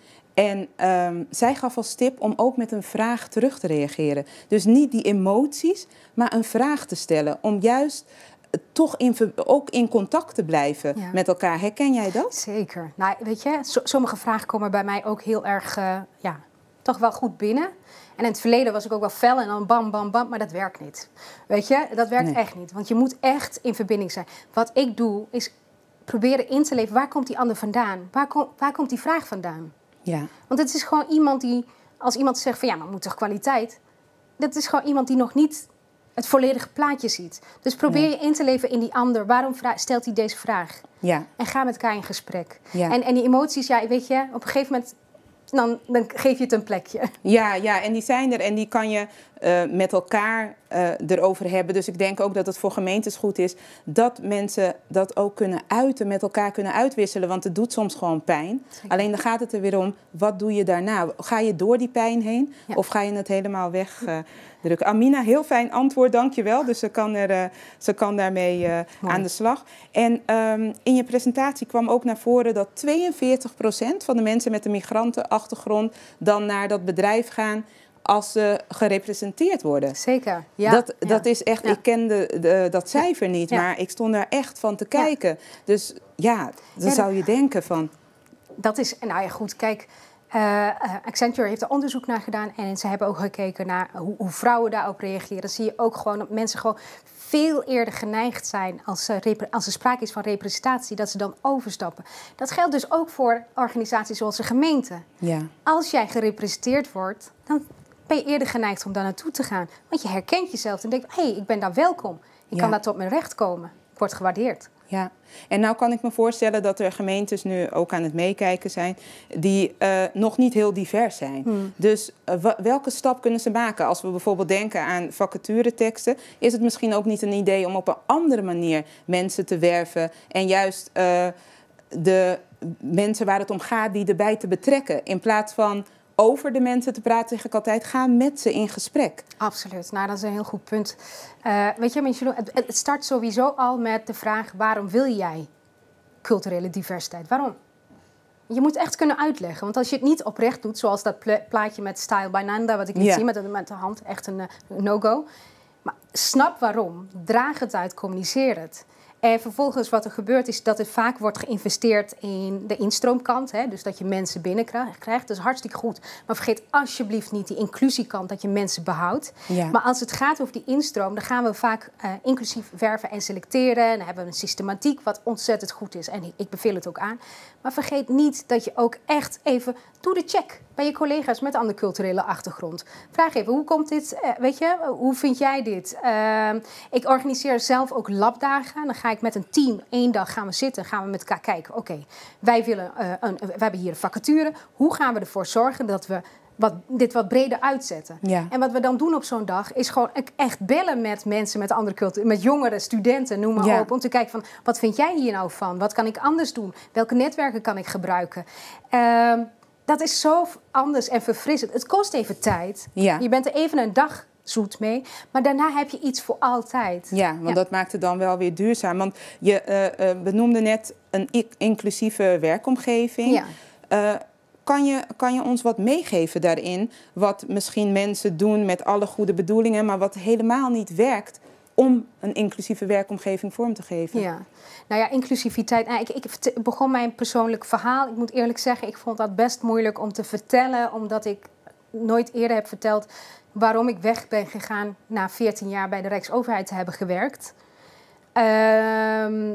En um, zij gaf als tip om ook met een vraag terug te reageren. Dus niet die emoties, maar een vraag te stellen om juist... toch in, ook in contact te blijven ja. met elkaar. Herken jij dat? Zeker. Nou, weet je, so, sommige vragen komen bij mij ook heel erg, uh, ja, toch wel goed binnen. En in het verleden was ik ook wel fel en dan bam, bam, bam, maar dat werkt niet. Weet je, dat werkt nee. echt niet. Want je moet echt in verbinding zijn. Wat ik doe, is proberen in te leven, waar komt die ander vandaan? Waar, kom, waar komt die vraag vandaan? Ja. Want het is gewoon iemand die, als iemand zegt van ja, maar moet toch kwaliteit? Dat is gewoon iemand die nog niet... het volledige plaatje ziet. Dus probeer je in te leven in die ander. Waarom stelt hij deze vraag? Ja. En ga met elkaar in gesprek. Ja. En, en die emoties, ja, weet je, op een gegeven moment... Dan, dan geef je het een plekje. Ja, ja, en die zijn er en die kan je uh, met elkaar uh, erover hebben. Dus ik denk ook dat het voor gemeentes goed is... dat mensen dat ook kunnen uiten, met elkaar kunnen uitwisselen. Want het doet soms gewoon pijn. Zeker. Alleen dan gaat het er weer om, wat doe je daarna? Ga je door die pijn heen ja. of ga je het helemaal wegdrukken? Uh, Amina, heel fijn antwoord, dank je wel. Dus ze kan, er, uh, ze kan daarmee uh, aan de slag. En um, in je presentatie kwam ook naar voren dat tweeënveertig procent van de mensen met een migrantenachtergrond dan naar dat bedrijf gaan als ze gerepresenteerd worden. Zeker, ja. Dat, ja. dat is echt, ja. ik kende de, dat cijfer niet, ja. maar ik stond daar echt van te kijken. Ja. Dus ja, dan ja, zou je denken van... Dat is, nou ja goed, kijk... Uh, Accenture heeft er onderzoek naar gedaan en ze hebben ook gekeken naar hoe, hoe vrouwen daarop reageren. Dan zie je ook gewoon dat mensen gewoon veel eerder geneigd zijn als, uh, als er sprake is van representatie, dat ze dan overstappen. Dat geldt dus ook voor organisaties zoals de gemeente. Ja. Als jij gerepresenteerd wordt, dan ben je eerder geneigd om daar naartoe te gaan. Want je herkent jezelf en denkt, hé, hey, ik ben daar welkom. Ik ja. kan daar tot mijn recht komen. Ik word gewaardeerd. Ja, en nou kan ik me voorstellen dat er gemeentes nu ook aan het meekijken zijn die uh, nog niet heel divers zijn. Hmm. Dus uh, welke stap kunnen ze maken? Als we bijvoorbeeld denken aan vacatureteksten, is het misschien ook niet een idee om op een andere manier mensen te werven en juist uh, de mensen waar het om gaat die erbij te betrekken, in plaats van over de mensen te praten, zeg ik altijd, ga met ze in gesprek. Absoluut, nou dat is een heel goed punt. Uh, weet je, het, het start sowieso al met de vraag, waarom wil jij culturele diversiteit? Waarom? Je moet echt kunnen uitleggen, want als je het niet oprecht doet, zoals dat plaatje met Style by Nanda, wat ik niet ja. zie met de, met de hand, echt een, een no-go. Maar snap waarom, draag het uit, communiceer het. En vervolgens wat er gebeurt is dat er vaak wordt geïnvesteerd in de instroomkant. Hè, dus dat je mensen binnenkrijgt. Dat is hartstikke goed. Maar vergeet alsjeblieft niet die inclusiekant, dat je mensen behoudt. Ja. Maar als het gaat over die instroom, dan gaan we vaak uh, inclusief werven en selecteren. En dan hebben we een systematiek wat ontzettend goed is. En ik beveel het ook aan. Maar vergeet niet dat je ook echt even, doe de check bij je collega's met een andere culturele achtergrond. Vraag even, hoe komt dit, uh, weet je, hoe vind jij dit? Uh, ik organiseer zelf ook labdagen. Dan ga ik met een team, één dag gaan we zitten, gaan we met elkaar kijken. Oké, okay, wij willen, uh, een, we hebben hier een vacature. Hoe gaan we ervoor zorgen dat we wat, dit wat breder uitzetten? Ja. En wat we dan doen op zo'n dag is gewoon echt bellen met mensen met andere cultuur, met jongeren, studenten, noem maar ja. op. Om te kijken van, wat vind jij hier nou van? Wat kan ik anders doen? Welke netwerken kan ik gebruiken? Uh, dat is zo anders en verfrissend. Het kost even tijd. Ja. Je bent er even een dag zoet mee, maar daarna heb je iets voor altijd. Ja, want ja. dat maakt het dan wel weer duurzaam. Want je uh, uh, benoemde net een inclusieve werkomgeving. Ja. Uh, kan je, kan je ons wat meegeven daarin, wat misschien mensen doen met alle goede bedoelingen, maar wat helemaal niet werkt om een inclusieve werkomgeving vorm te geven? Ja, nou ja, inclusiviteit. Nou, ik, ik begon mijn persoonlijk verhaal. Ik moet eerlijk zeggen, ik vond dat best moeilijk om te vertellen, omdat ik nooit eerder heb verteld waarom ik weg ben gegaan na veertien jaar bij de Rijksoverheid te hebben gewerkt. Um,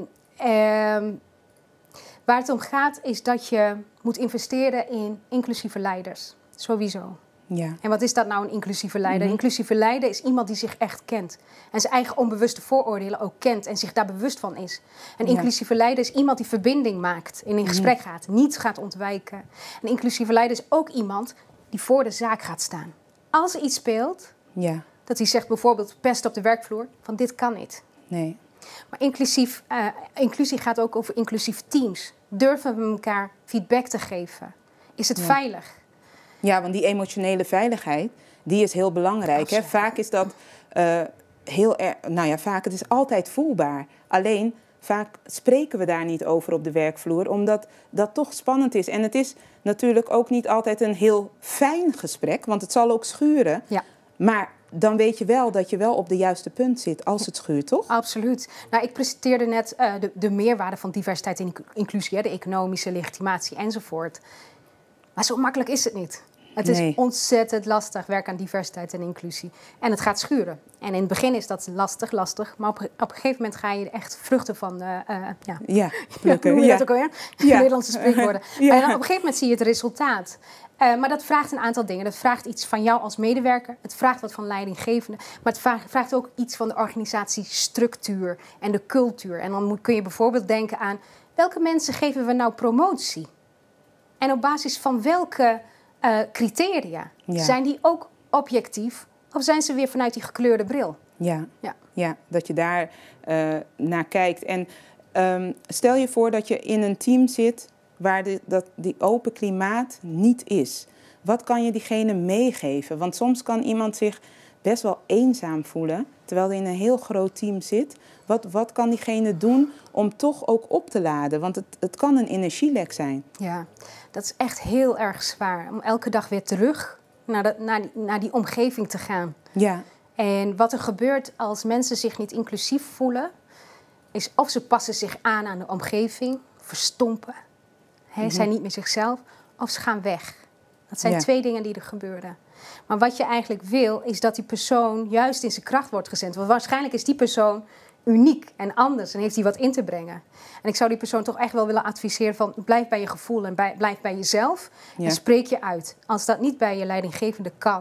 um, waar het om gaat is dat je moet investeren in inclusieve leiders. Sowieso. Ja. En wat is dat nou, een inclusieve leider? Mm-hmm. Inclusieve leider is iemand die zich echt kent. En zijn eigen onbewuste vooroordelen ook kent en zich daar bewust van is. Een ja. inclusieve leider is iemand die verbinding maakt, in een gesprek mm-hmm. gaat, niet gaat ontwijken. Een inclusieve leider is ook iemand die voor de zaak gaat staan. Als er iets speelt, ja. dat hij zegt bijvoorbeeld pest op de werkvloer, van dit kan niet. Nee. Maar inclusief, uh, inclusie gaat ook over inclusief teams. Durven we elkaar feedback te geven? Is het ja. veilig? Ja, want die emotionele veiligheid, die is heel belangrijk. Hè? Vaak is dat uh, heel erg, nou ja, vaak, het is altijd voelbaar. Alleen, vaak spreken we daar niet over op de werkvloer, omdat dat toch spannend is. En het is natuurlijk ook niet altijd een heel fijn gesprek, want het zal ook schuren. Ja. Maar dan weet je wel dat je wel op de juiste punt zit als het schuurt, toch? Absoluut. Nou, ik presenteerde net uh, de, de meerwaarde van diversiteit en inclusie, hè, de economische legitimatie enzovoort. Maar zo makkelijk is het niet. Het nee. is ontzettend lastig werken aan diversiteit en inclusie. En het gaat schuren. En in het begin is dat lastig, lastig. Maar op, op een gegeven moment ga je er echt vruchten van... Uh, uh, ja, ja plukken. Hoe je ja. dat ook alweer? Ja. Nederlandse spreekwoorden. Ja. En dan op een gegeven moment zie je het resultaat. Uh, maar dat vraagt een aantal dingen. Dat vraagt iets van jou als medewerker. Het vraagt wat van leidinggevende. Maar het vraagt, vraagt ook iets van de organisatiestructuur en de cultuur. En dan moet, kun je bijvoorbeeld denken aan... welke mensen geven we nou promotie? En op basis van welke... Uh, criteria. Ja. Zijn die ook objectief of zijn ze weer vanuit die gekleurde bril? Ja, ja. ja dat je daar uh, naar kijkt. En um, stel je voor dat je in een team zit waar de, dat die open klimaat niet is. Wat kan je diegene meegeven? Want soms kan iemand zich best wel eenzaam voelen, terwijl hij in een heel groot team zit. Wat, wat kan diegene doen om toch ook op te laden? Want het, het kan een energielek zijn. Ja, dat is echt heel erg zwaar. Om elke dag weer terug naar, de, naar, die, naar die omgeving te gaan. Ja. En wat er gebeurt als mensen zich niet inclusief voelen... is of ze passen zich aan aan de omgeving, verstompen. Hè, mm-hmm. zijn niet meer zichzelf, of ze gaan weg. Dat zijn ja. twee dingen die er gebeuren. Maar wat je eigenlijk wil, is dat die persoon juist in zijn kracht wordt gezet. Want waarschijnlijk is die persoon uniek en anders en heeft hij wat in te brengen. En ik zou die persoon toch echt wel willen adviseren van... blijf bij je gevoel en bij, blijf bij jezelf ja. en spreek je uit. Als dat niet bij je leidinggevende kan,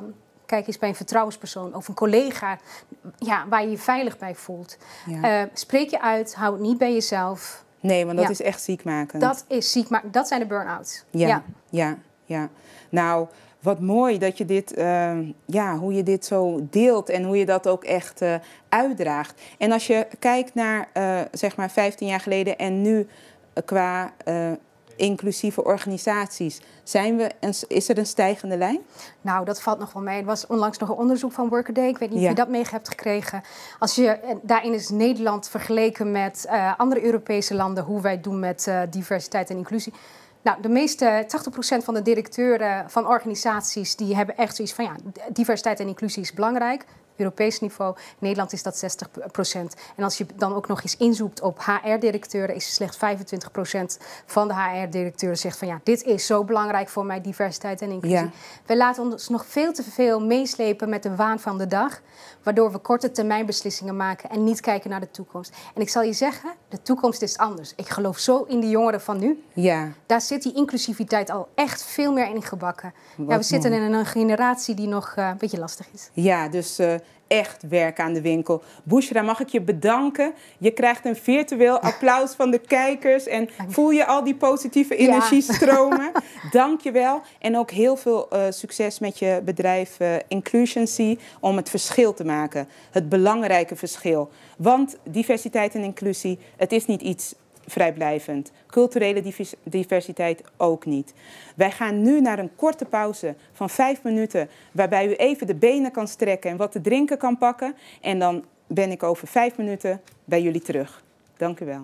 kijk eens bij een vertrouwenspersoon of een collega ja, waar je je veilig bij voelt. Ja. Uh, spreek je uit, hou het niet bij jezelf. Nee, want dat ja. is echt ziekmakend. Dat is ziekmakend. Dat zijn de burn-outs. Ja, ja, ja, ja. Nou, wat mooi dat je dit, uh, ja, hoe je dit zo deelt en hoe je dat ook echt uh, uitdraagt. En als je kijkt naar, uh, zeg maar, vijftien jaar geleden en nu uh, qua uh, inclusieve organisaties, zijn we een, is er een stijgende lijn? Nou, dat valt nog wel mee. Er was onlangs nog een onderzoek van Workaday. Ik weet niet ja. of je dat mee hebt gekregen. Als je, daarin is Nederland vergeleken met uh, andere Europese landen, hoe wij het doen met uh, diversiteit en inclusie. Nou, de meeste, tachtig procent van de directeuren van organisaties, die hebben echt zoiets van, ja, diversiteit en inclusie is belangrijk. Europees niveau. In Nederland is dat zestig procent. En als je dan ook nog eens inzoekt op H R-directeuren, is slechts vijfentwintig procent van de H R-directeuren zegt van ja, dit is zo belangrijk voor mij, diversiteit en inclusie. Ja. Wij laten ons nog veel te veel meeslepen met de waan van de dag, waardoor we korte termijn beslissingen maken en niet kijken naar de toekomst. En ik zal je zeggen, de toekomst is anders. Ik geloof zo in de jongeren van nu. Ja. Daar zit die inclusiviteit al echt veel meer in gebakken. Ja, we zitten in een generatie die nog uh, een beetje lastig is. Ja, dus uh, echt werk aan de winkel. Bushra, mag ik je bedanken? Je krijgt een virtueel applaus van de kijkers. En voel je al die positieve energie ja. stromen? Dank je wel. En ook heel veel uh, succes met je bedrijf uh, Inclusioncy om het verschil te maken. Het belangrijke verschil. Want diversiteit en inclusie, het is niet iets vrijblijvend. Culturele diversiteit ook niet. Wij gaan nu naar een korte pauze van vijf minuten, waarbij u even de benen kan strekken en wat te drinken kan pakken. En dan ben ik over vijf minuten bij jullie terug. Dank u wel.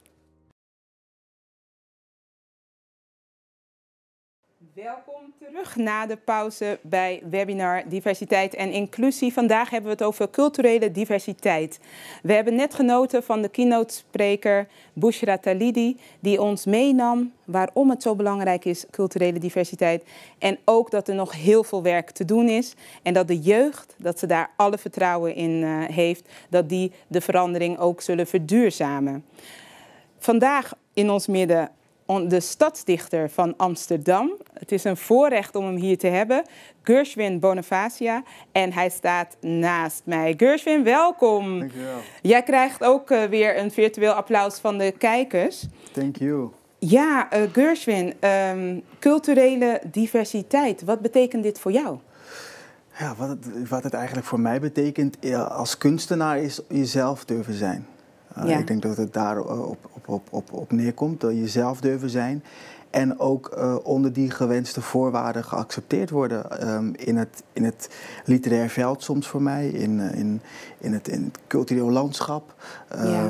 Welkom terug na de pauze bij webinar Diversiteit en Inclusie. Vandaag hebben we het over culturele diversiteit. We hebben net genoten van de keynote-spreker Bushra Thalidi, die ons meenam waarom het zo belangrijk is, culturele diversiteit. En ook dat er nog heel veel werk te doen is. En dat de jeugd, dat ze daar alle vertrouwen in uh, heeft, dat die de verandering ook zullen verduurzamen. Vandaag in ons midden de stadsdichter van Amsterdam. Het is een voorrecht om hem hier te hebben. Gershwin Bonifacia. En hij staat naast mij. Gershwin, welkom. Dank je wel. Jij krijgt ook uh, weer een virtueel applaus van de kijkers. Thank you. Ja, uh, Gershwin, um, culturele diversiteit. Wat betekent dit voor jou? Ja, wat het, wat het eigenlijk voor mij betekent als kunstenaar is jezelf durven zijn. Uh, ja. Ik denk dat het daar op, op, op, op, op neerkomt, dat jezelf durven zijn. En ook uh, onder die gewenste voorwaarden geaccepteerd worden um, in, het, in het literair veld soms voor mij, in, uh, in, in, het, in het cultureel landschap. Um, ja.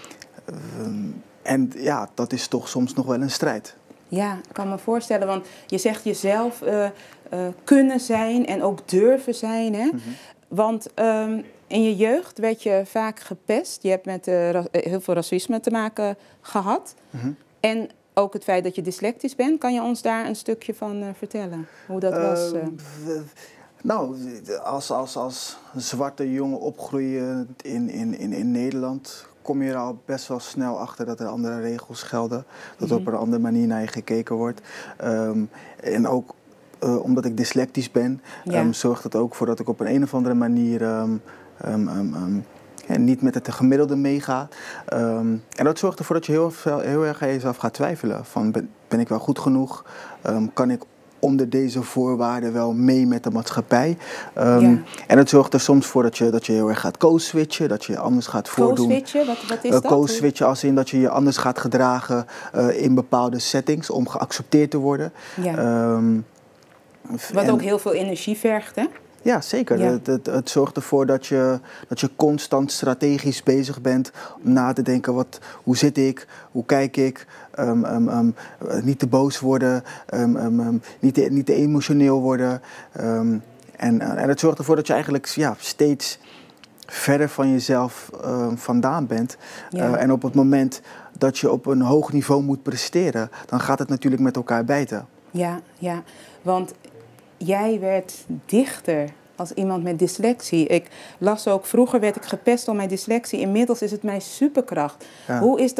um, en ja, dat is toch soms nog wel een strijd. Ja, ik kan me voorstellen, want je zegt jezelf uh, uh, kunnen zijn en ook durven zijn, hè? Mm-hmm. Want um, in je jeugd werd je vaak gepest. Je hebt met uh, ra- heel veel racisme te maken gehad. Mm-hmm. En ook het feit dat je dyslectisch bent. Kan je ons daar een stukje van uh, vertellen? Hoe dat uh, was? Uh... Nou, als, als, als zwarte jongen opgroeiend in, in, in, in Nederland kom je er al best wel snel achter dat er andere regels gelden. Dat mm-hmm. op een andere manier naar je gekeken wordt. Um, en ook uh, omdat ik dyslectisch ben, ja. um, zorgt het ook voor dat ik op een, een of andere manier Um, Um, um, um, en niet met het gemiddelde meegaat. Um, en dat zorgt ervoor dat je heel, veel, heel erg aan jezelf gaat twijfelen. Van, ben, ben ik wel goed genoeg? Um, kan ik onder deze voorwaarden wel mee met de maatschappij? Um, ja. En het zorgt er soms voor dat je, dat je heel erg gaat code-switchen. Dat je je anders gaat voordoen. Code-switchen? Wat, wat is uh, dat? Code-switchen als in dat je je anders gaat gedragen uh, in bepaalde settings om geaccepteerd te worden. Ja. Um, wat en, ook heel veel energie vergt, hè? Ja, zeker. Ja. Het, het, het zorgt ervoor dat je, dat je constant strategisch bezig bent om na te denken, wat, hoe zit ik, hoe kijk ik, um, um, um, niet te boos worden, um, um, um, niet, te, niet te emotioneel worden. Um, en, en het zorgt ervoor dat je eigenlijk ja, steeds verder van jezelf uh, vandaan bent. Ja. Uh, en op het moment dat je op een hoog niveau moet presteren, dan gaat het natuurlijk met elkaar bijten. Ja, ja, want jij werd dichter als iemand met dyslexie. Ik las ook, vroeger werd ik gepest om mijn dyslexie. Inmiddels is het mijn superkracht. Ja. Hoe is dat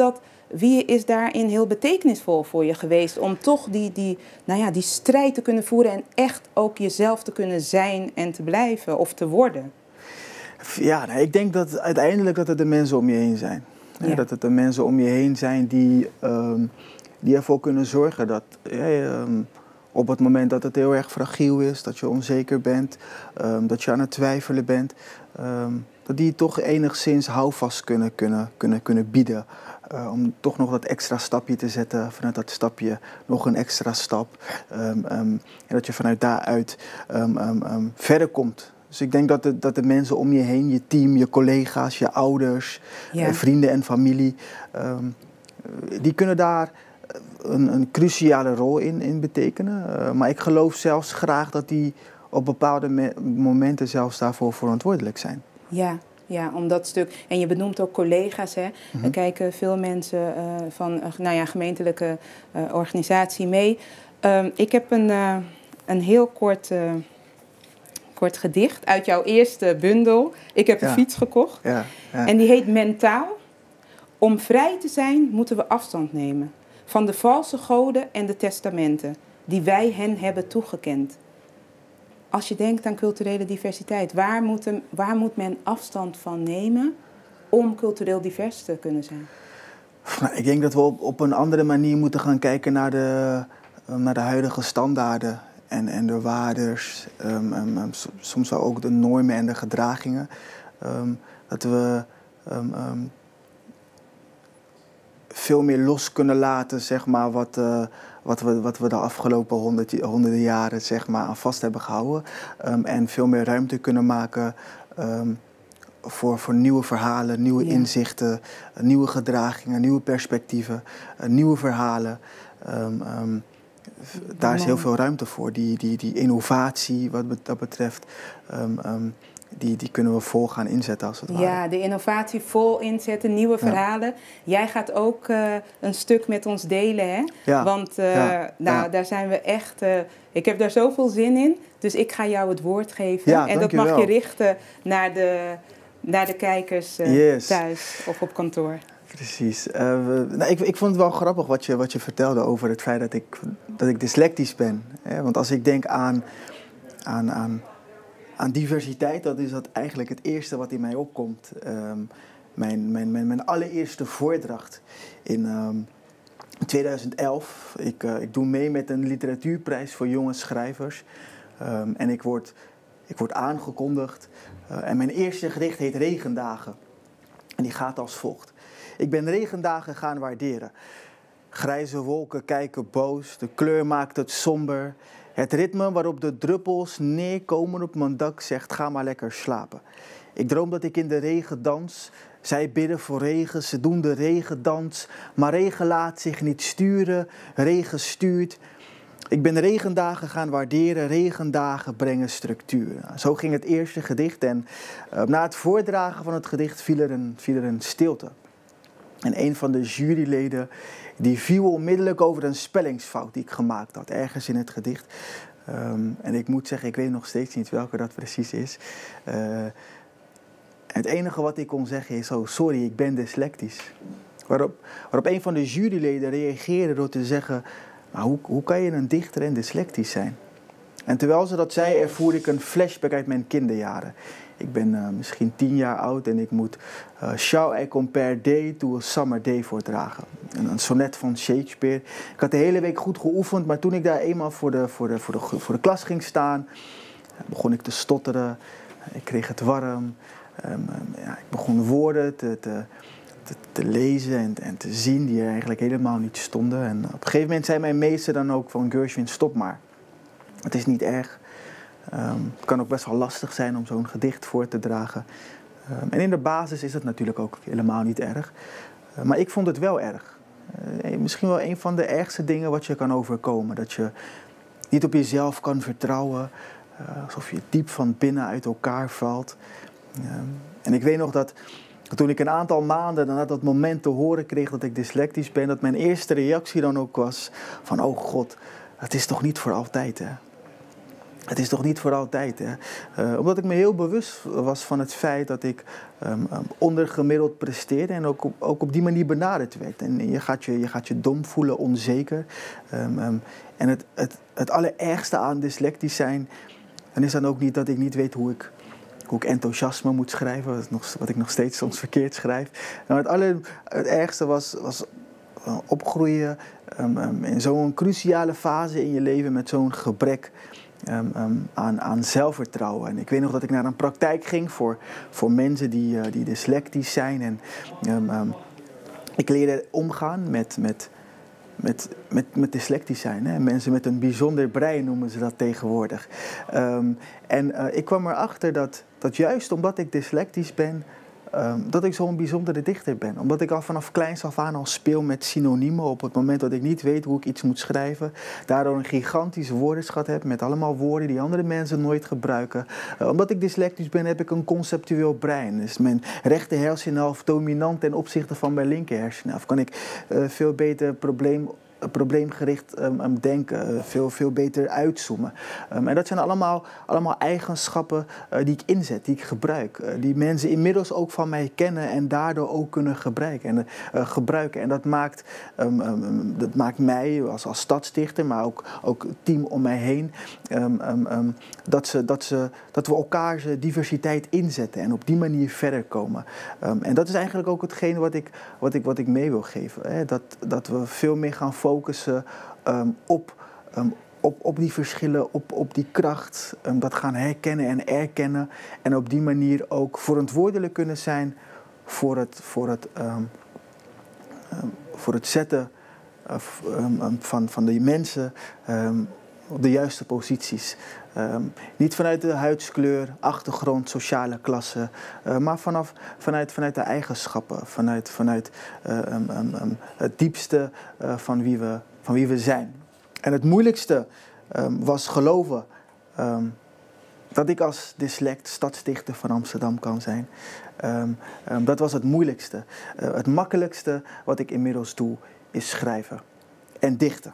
wie is daarin heel betekenisvol voor je geweest om toch die, die, nou ja, die strijd te kunnen voeren en echt ook jezelf te kunnen zijn en te blijven of te worden? Ja, nou, ik denk dat uiteindelijk dat het de mensen om je heen zijn. Ja. Dat het de mensen om je heen zijn die, um, die ervoor kunnen zorgen dat ja, um, op het moment dat het heel erg fragiel is, dat je onzeker bent, um, dat je aan het twijfelen bent, um, dat die toch enigszins houvast kunnen, kunnen, kunnen, kunnen bieden. Uh, om toch nog dat extra stapje te zetten, vanuit dat stapje nog een extra stap. Um, um, en dat je vanuit daaruit um, um, um, verder komt. Dus ik denk dat de, dat de mensen om je heen, je team, je collega's, je ouders, Ja. uh, vrienden en familie, um, die kunnen daar een, een cruciale rol in, in betekenen. Uh, maar ik geloof zelfs graag dat die op bepaalde me- momenten zelfs daarvoor verantwoordelijk zijn. Ja, ja, om dat stuk. En je benoemt ook collega's, hè? Mhm. Er kijken veel mensen uh, van uh, nou ja, gemeentelijke uh, organisatie mee. Um, ik heb een, uh, een heel kort, uh, kort gedicht uit jouw eerste bundel. Ik heb een Ja. fiets gekocht. Ja, ja. En die heet Mentaal. Om vrij te zijn moeten we afstand nemen van de valse goden en de testamenten die wij hen hebben toegekend. Als je denkt aan culturele diversiteit, waar moet, hem, waar moet men afstand van nemen om cultureel divers te kunnen zijn? Nou, ik denk dat we op, op een andere manier moeten gaan kijken naar de, naar de huidige standaarden en, en de waardes. Um, um, um, soms wel ook de normen en de gedragingen. Um, dat we um, um, veel meer los kunnen laten, zeg maar, wat, uh, wat, we, wat we de afgelopen honderd, honderden jaren, zeg maar, aan vast hebben gehouden. Um, en veel meer ruimte kunnen maken um, voor, voor nieuwe verhalen, nieuwe Ja. inzichten, uh, nieuwe gedragingen, nieuwe perspectieven, uh, nieuwe verhalen. Um, um, daar is heel veel ruimte voor. Die, die, die innovatie, wat dat betreft, um, um, die, die kunnen we vol gaan inzetten als het ware. Ja, de innovatie vol inzetten, nieuwe verhalen. Ja. Jij gaat ook uh, een stuk met ons delen, hè? Ja. Want uh, ja. nou, ja. daar zijn we echt... Uh, ik heb daar zoveel zin in, dus ik ga jou het woord geven. Ja, en dat mag je richten naar de, naar de kijkers uh, yes. thuis of op kantoor. Precies. Uh, we, nou, ik, ik vond het wel grappig wat je, wat je vertelde over het feit dat ik, dat ik dyslectisch ben. Hè? Want als ik denk aan, aan, aan, aan diversiteit, dan is dat eigenlijk het eerste wat in mij opkomt. Um, mijn, mijn, mijn, mijn allereerste voordracht in um, tweeduizend elf. Ik, uh, ik doe mee met een literatuurprijs voor jonge schrijvers. Um, en ik word, ik word aangekondigd. Uh, en mijn eerste gedicht heet Regendagen. En die gaat als volgt. Ik ben regendagen gaan waarderen. Grijze wolken kijken boos, de kleur maakt het somber. Het ritme waarop de druppels neerkomen op mijn dak zegt ga maar lekker slapen. Ik droom dat ik in de regen dans. Zij bidden voor regen, ze doen de regendans. Maar regen laat zich niet sturen, regen stuurt. Ik ben regendagen gaan waarderen, regendagen brengen structuur. Nou, zo ging het eerste gedicht en uh, na het voordragen van het gedicht viel er een, viel er een stilte. En een van de juryleden die viel onmiddellijk over een spellingsfout die ik gemaakt had, ergens in het gedicht. Um, en ik moet zeggen, ik weet nog steeds niet welke dat precies is. Uh, het enige wat ik kon zeggen is, oh sorry, ik ben dyslectisch. Waarop, waarop een van de juryleden reageerde door te zeggen, maar hoe, hoe kan je een dichter en dyslectisch zijn? En terwijl ze dat zei, ervoer ik een flashback uit mijn kinderjaren. Ik ben uh, misschien tien jaar oud en ik moet uh, Shall I compare day to a summer day voordragen. Een, een sonnet van Shakespeare. Ik had de hele week goed geoefend, maar toen ik daar eenmaal voor de, voor de, voor de, voor de klas ging staan, begon ik te stotteren. Ik kreeg het warm. Um, um, ja, ik begon woorden te, te, te, te lezen en, en te zien die er eigenlijk helemaal niet stonden. En op een gegeven moment zei mijn meester dan ook van Gershwin, stop maar. Het is niet erg. Um, het kan ook best wel lastig zijn om zo'n gedicht voor te dragen. Um, en in de basis is het natuurlijk ook helemaal niet erg. Uh, maar ik vond het wel erg. Uh, misschien wel een van de ergste dingen wat je kan overkomen. Dat je niet op jezelf kan vertrouwen. Uh, alsof je diep van binnen uit elkaar valt. Um, en ik weet nog dat toen ik een aantal maanden na dat moment te horen kreeg dat ik dyslectisch ben, dat mijn eerste reactie dan ook was van, oh God, het is toch niet voor altijd, hè? het is toch niet voor altijd. Hè? Uh, omdat ik me heel bewust was van het feit dat ik um, um, ondergemiddeld presteerde en ook op, ook op die manier benaderd werd. En je gaat je, je, gaat je dom voelen, onzeker. Um, um, en het, het, het allerergste aan dyslectisch zijn, dan is dan ook niet dat ik niet weet hoe ik, hoe ik enthousiasme moet schrijven, wat, nog, wat ik nog steeds soms verkeerd schrijf. Nou, het allerergste was, was uh, opgroeien um, um, in zo'n cruciale fase in je leven met zo'n gebrek Um, um, aan, aan zelfvertrouwen. En ik weet nog dat ik naar een praktijk ging voor, voor mensen die, uh, die dyslectisch zijn. En um, um, ik leerde omgaan met, met, met, met, met dyslectisch zijn. Hè? Mensen met een bijzonder brein noemen ze dat tegenwoordig. Um, en uh, ik kwam erachter dat, dat juist omdat ik dyslectisch ben, Um, dat ik zo'n bijzondere dichter ben. Omdat ik al vanaf kleins af aan al speel met synoniemen op het moment dat ik niet weet hoe ik iets moet schrijven. Daardoor een gigantische woordenschat heb met allemaal woorden die andere mensen nooit gebruiken. Uh, omdat ik dyslectisch ben heb ik een conceptueel brein. Dus mijn rechter hersenhelft dominant ten opzichte van mijn linker hersenhelft. Kan ik uh, veel beter probleem probleemgericht um, um, denken, uh, veel, veel beter uitzoomen. Um, en dat zijn allemaal, allemaal eigenschappen uh, die ik inzet, die ik gebruik. Uh, die mensen inmiddels ook van mij kennen en daardoor ook kunnen gebruiken. En, uh, gebruiken. en dat, maakt, um, um, dat maakt mij als, als stadsdichter, maar ook, ook het team om mij heen, um, um, um, dat, ze, dat, ze, dat we elkaars diversiteit inzetten en op die manier verder komen. Um, en dat is eigenlijk ook hetgeen wat ik, wat ik, wat ik mee wil geven. Hè? Dat, dat we veel meer gaan focussen um, op, um, op, op die verschillen, op, op die kracht, um, dat gaan herkennen en erkennen en op die manier ook verantwoordelijk kunnen zijn voor het, voor het, um, um, voor het zetten uh, um, um, van, van de mensen um, op de juiste posities. Um, niet vanuit de huidskleur, achtergrond, sociale klasse, uh, maar vanaf, vanuit, vanuit de eigenschappen, vanuit, vanuit uh, um, um, um, het diepste uh, van, wie we, van wie we zijn. En het moeilijkste um, was geloven um, dat ik als dyslect stadsdichter van Amsterdam kan zijn. Um, um, dat was het moeilijkste. Uh, het makkelijkste wat ik inmiddels doe is schrijven en dichten.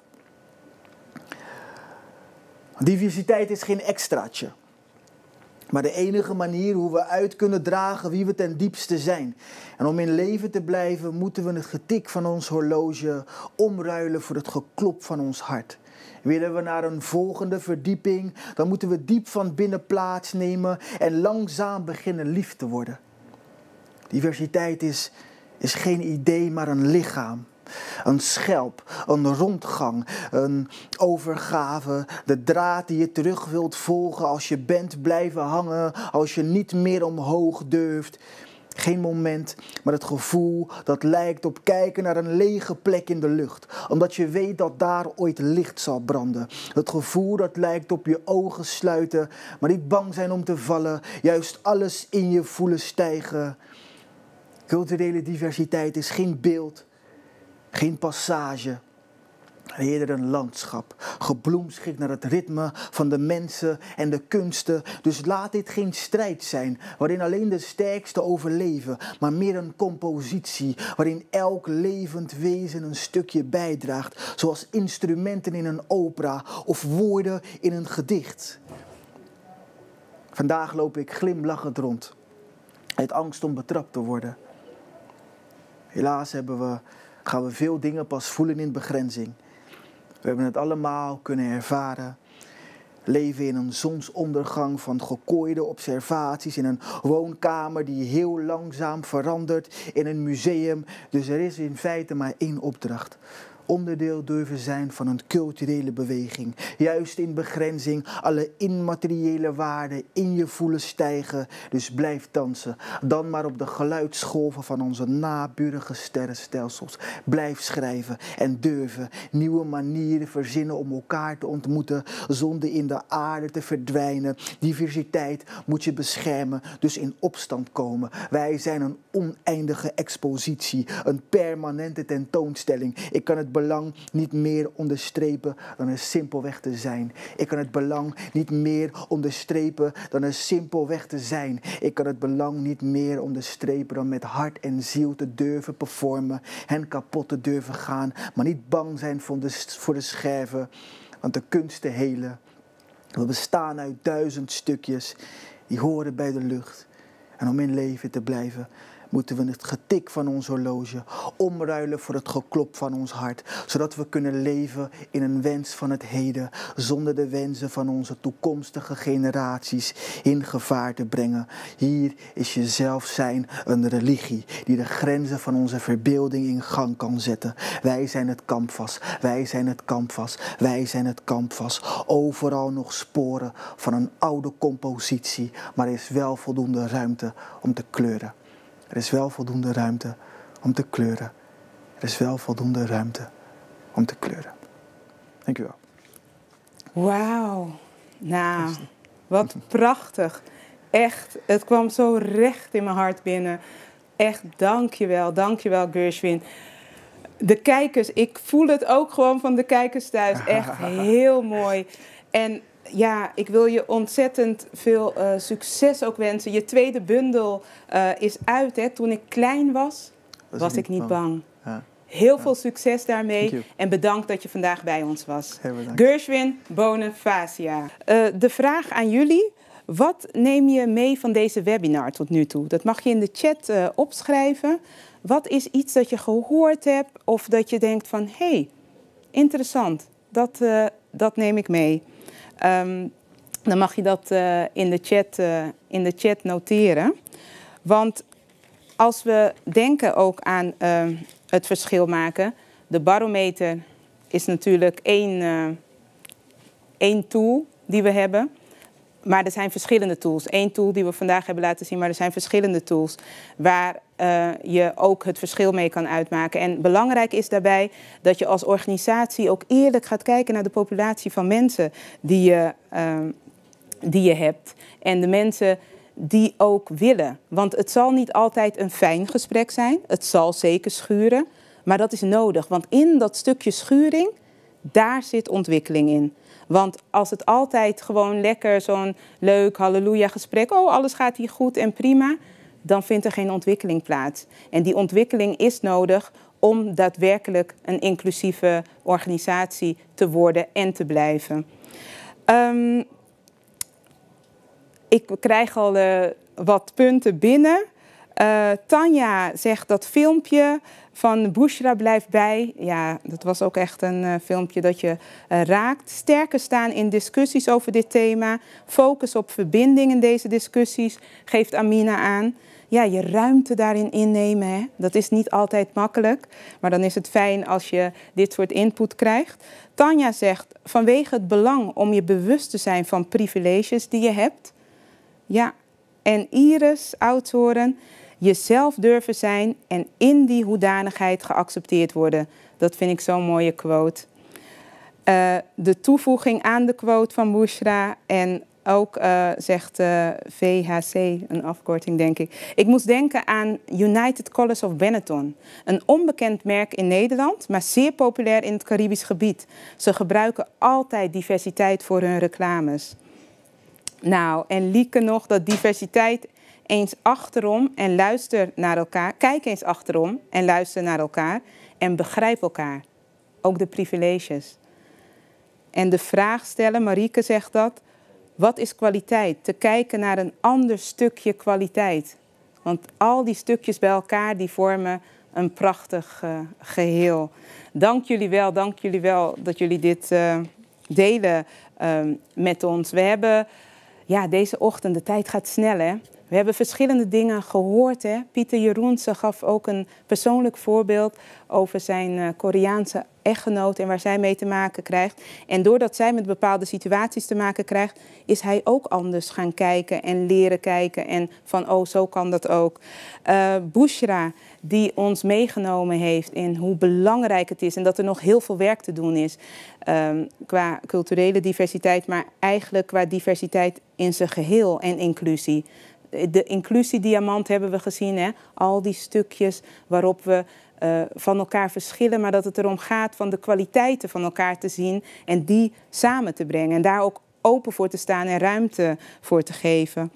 Diversiteit is geen extraatje, maar de enige manier hoe we uit kunnen dragen wie we ten diepste zijn. En om in leven te blijven moeten we het getik van ons horloge omruilen voor het geklop van ons hart. Willen we naar een volgende verdieping, dan moeten we diep van binnen plaatsnemen en langzaam beginnen lief te worden. Diversiteit is, is geen idee, maar een lichaam. Een schelp, een rondgang, een overgave, de draad die je terug wilt volgen als je bent blijven hangen, als je niet meer omhoog durft. Geen moment, maar het gevoel dat lijkt op kijken naar een lege plek in de lucht. Omdat je weet dat daar ooit licht zal branden. Het gevoel dat lijkt op je ogen sluiten, maar niet bang zijn om te vallen. Juist alles in je voelen stijgen. Culturele diversiteit is geen beeld. Geen passage, eerder een landschap, gebloemschikt naar het ritme van de mensen en de kunsten. Dus laat dit geen strijd zijn, waarin alleen de sterkste overleven, maar meer een compositie, waarin elk levend wezen een stukje bijdraagt, zoals instrumenten in een opera of woorden in een gedicht. Vandaag loop ik glimlachend rond, uit angst om betrapt te worden. Helaas hebben we... gaan we veel dingen pas voelen in begrenzing. We hebben het allemaal kunnen ervaren. Leven in een zonsondergang van gekooide observaties in een woonkamer die heel langzaam verandert in een museum. Dus er is in feite maar één opdracht. Onderdeel durven zijn van een culturele beweging. Juist in begrenzing, alle immateriële waarden in je voelen stijgen. Dus blijf dansen. Dan maar op de geluidsgolven van onze naburige sterrenstelsels. Blijf schrijven en durven. Nieuwe manieren verzinnen om elkaar te ontmoeten. Zonder in de aarde te verdwijnen. Diversiteit moet je beschermen. Dus in opstand komen. Wij zijn een oneindige expositie. Een permanente tentoonstelling. Ik kan het belang niet meer onderstrepen dan er simpelweg te zijn. Ik kan het belang niet meer onderstrepen dan er simpelweg te zijn. Ik kan het belang niet meer onderstrepen dan met hart en ziel te durven performen. Hen kapot te durven gaan, maar niet bang zijn voor de, voor de scherven. Want de kunst te helen We bestaan uit duizend stukjes die horen bij de lucht. En om in leven te blijven moeten we het getik van ons horloge omruilen voor het geklop van ons hart. Zodat we kunnen leven in een wens van het heden, zonder de wensen van onze toekomstige generaties in gevaar te brengen. Hier is jezelf zijn een religie die de grenzen van onze verbeelding in gang kan zetten. Wij zijn het canvas, wij zijn het canvas, wij zijn het canvas. Overal nog sporen van een oude compositie, maar er is wel voldoende ruimte om te kleuren. Er is wel voldoende ruimte om te kleuren. Er is wel voldoende ruimte om te kleuren. Dank u wel. Wauw. Nou, wat prachtig. Echt, het kwam zo recht in mijn hart binnen. Echt, dank je wel. Dank je wel, Gershwin. De kijkers, ik voel het ook gewoon van de kijkers thuis. Echt heel mooi. En ja, ik wil je ontzettend veel uh, succes ook wensen. Je tweede bundel uh, is uit. Hè. Toen ik klein was, was, was ik niet bang. bang. Ja. Heel ja. veel succes daarmee. En bedankt dat je vandaag bij ons was. Gershwin Bonifacia. Uh, de vraag aan jullie. Wat neem je mee van deze webinar tot nu toe? Dat mag je in de chat uh, opschrijven. Wat is iets dat je gehoord hebt of dat je denkt van... hé, hey, interessant, dat, uh, dat neem ik mee. Um, dan mag je dat uh, in, de chat, uh, in de chat noteren. Want als we denken ook aan uh, het verschil maken... de barometer is natuurlijk één, uh, één tool die we hebben... Maar er zijn verschillende tools. Eén tool die we vandaag hebben laten zien, maar er zijn verschillende tools waar uh, je ook het verschil mee kan uitmaken. En belangrijk is daarbij dat je als organisatie ook eerlijk gaat kijken naar de populatie van mensen die je, uh, die je hebt. En de mensen die ook willen. Want het zal niet altijd een fijn gesprek zijn. Het zal zeker schuren. Maar dat is nodig. Want in dat stukje schuring, daar zit ontwikkeling in. Want als het altijd gewoon lekker zo'n leuk halleluja gesprek... oh, alles gaat hier goed en prima, dan vindt er geen ontwikkeling plaats. En die ontwikkeling is nodig om daadwerkelijk een inclusieve organisatie te worden en te blijven. Um, ik krijg al uh, wat punten binnen. Uh, Tanja zegt dat filmpje van Bushra blijft bij. Ja, dat was ook echt een uh, filmpje dat je uh, raakt. Sterker staan in discussies over dit thema. Focus op verbinding in deze discussies, geeft Amina aan. Ja, je ruimte daarin innemen, hè? Dat is niet altijd makkelijk. Maar dan is het fijn als je dit soort input krijgt. Tanja zegt, vanwege het belang om je bewust te zijn van privileges die je hebt. Ja, en Iris, Oudhoorn, jezelf durven zijn en in die hoedanigheid geaccepteerd worden. Dat vind ik zo'n mooie quote. Uh, de toevoeging aan de quote van Bushra en ook uh, zegt uh, V H C, een afkorting denk ik. Ik moest denken aan United Colors of Benetton. Een onbekend merk in Nederland, maar zeer populair in het Caribisch gebied. Ze gebruiken altijd diversiteit voor hun reclames. Nou, en Lieke nog dat diversiteit eens achterom en luister naar elkaar. Kijk eens achterom en luister naar elkaar en begrijp elkaar. Ook de privileges. En de vraag stellen, Marieke zegt dat, wat is kwaliteit? Te kijken naar een ander stukje kwaliteit. Want al die stukjes bij elkaar, die vormen een prachtig uh, geheel. Dank jullie wel, dank jullie wel dat jullie dit uh, delen uh, met ons. We hebben, ja, deze ochtend, de tijd gaat snel, hè. We hebben verschillende dingen gehoord. Hè? Pieter Jeroense gaf ook een persoonlijk voorbeeld over zijn uh, Koreaanse echtgenoot en waar zij mee te maken krijgt. En doordat zij met bepaalde situaties te maken krijgt, is hij ook anders gaan kijken en leren kijken. En van, oh, zo kan dat ook. Uh, Bushra, die ons meegenomen heeft in hoe belangrijk het is en dat er nog heel veel werk te doen is. Um, qua culturele diversiteit, maar eigenlijk qua diversiteit in zijn geheel en inclusie. De inclusiediamant hebben we gezien, hè? Al die stukjes waarop we uh, van elkaar verschillen, maar dat het erom gaat van de kwaliteiten van elkaar te zien en die samen te brengen. En daar ook open voor te staan en ruimte voor te geven.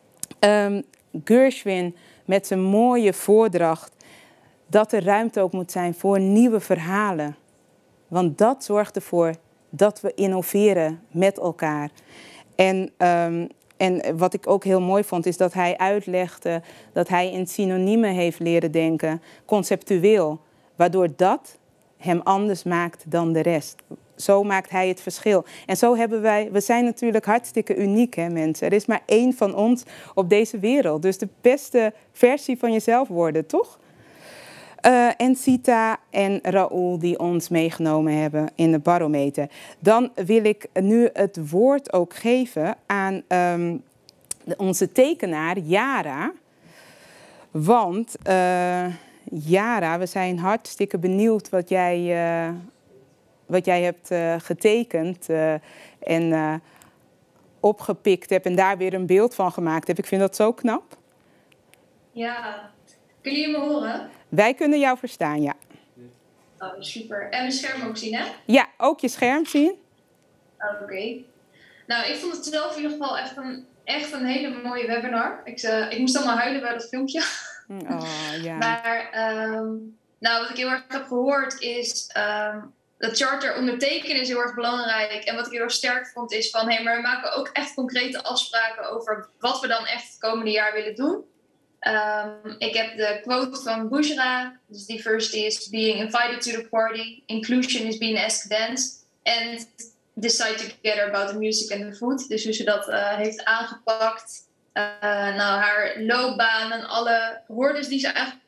Um, Gershwin met zijn mooie voordracht, dat er ruimte ook moet zijn voor nieuwe verhalen. Want dat zorgt ervoor dat we innoveren met elkaar. En, um, en wat ik ook heel mooi vond, is dat hij uitlegde dat hij in synoniemen heeft leren denken, conceptueel, waardoor dat hem anders maakt dan de rest. Zo maakt hij het verschil. En zo hebben wij, we zijn natuurlijk hartstikke uniek, hè, mensen. Er is maar één van ons op deze wereld. Dus de beste versie van jezelf worden, toch? Uh, en Sita en Raoul die ons meegenomen hebben in de barometer. Dan wil ik nu het woord ook geven aan um, de, onze tekenaar Yara. Want uh, Yara, we zijn hartstikke benieuwd wat jij, uh, wat jij hebt uh, getekend uh, en uh, opgepikt hebt en daar weer een beeld van gemaakt hebt. Ik vind dat zo knap. Ja, kunnen jullie me horen? Wij kunnen jou verstaan, ja. Oh, super. En mijn scherm ook zien, hè? Ja, ook je scherm zien. Oh, Oké. Okay. Nou, ik vond het zelf in ieder geval echt een, echt een hele mooie webinar. Ik, uh, ik moest allemaal huilen bij dat filmpje. Oh, ja. Maar um, nou, wat ik heel erg heb gehoord is... Um, dat charter ondertekenen is heel erg belangrijk. En wat ik heel erg sterk vond is van... hé, hey, maar we maken ook echt concrete afspraken over wat we dan echt het komende jaar willen doen. Um, ik heb de quote van Bushra. Dus diversity is being invited to the party. Inclusion is being asked to dance. And decide together about the music and the food. Dus hoe ze dat uh, heeft aangepakt. Uh, nou, haar loopbaan en alle woorden die ze eigenlijk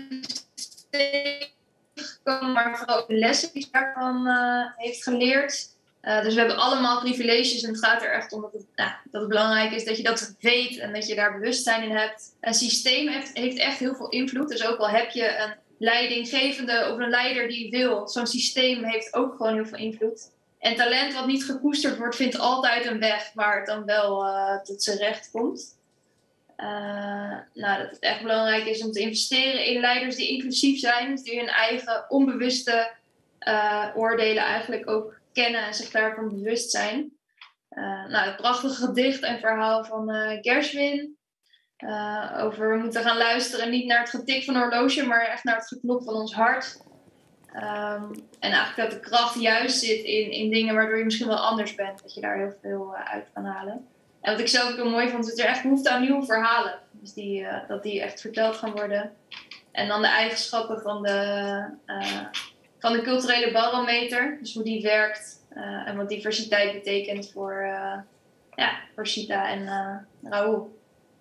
tegengekomen, maar vooral ook de lessen die ze daarvan uh, heeft geleerd. Uh, dus we hebben allemaal privileges en het gaat er echt om dat het, nou, dat het belangrijk is dat je dat weet en dat je daar bewustzijn in hebt. Een systeem heeft, heeft echt heel veel invloed. Dus ook al heb je een leidinggevende of een leider die wil, zo'n systeem heeft ook gewoon heel veel invloed. En talent wat niet gekoesterd wordt, vindt altijd een weg waar het dan wel uh, tot zijn recht komt. Uh, nou, dat het echt belangrijk is om te investeren in leiders die inclusief zijn. Dus die hun eigen onbewuste uh, oordelen eigenlijk ook kennen en zich daarvan bewust zijn. Uh, nou, het prachtige gedicht en verhaal van uh, Gershwin. Uh, over we moeten gaan luisteren niet naar het getik van een horloge, maar echt naar het geklop van ons hart. Um, en eigenlijk dat de kracht juist zit in, in dingen waardoor je misschien wel anders bent. Dat je daar heel veel uh, uit kan halen. En wat ik zelf ook heel mooi vond, is dat er echt behoefte aan nieuwe verhalen. Dus die, uh, dat die echt verteld gaan worden. En dan de eigenschappen van de, uh, van de culturele barometer. Dus hoe die werkt uh, en wat diversiteit betekent voor, uh, ja, voor Sita en uh, Raoul.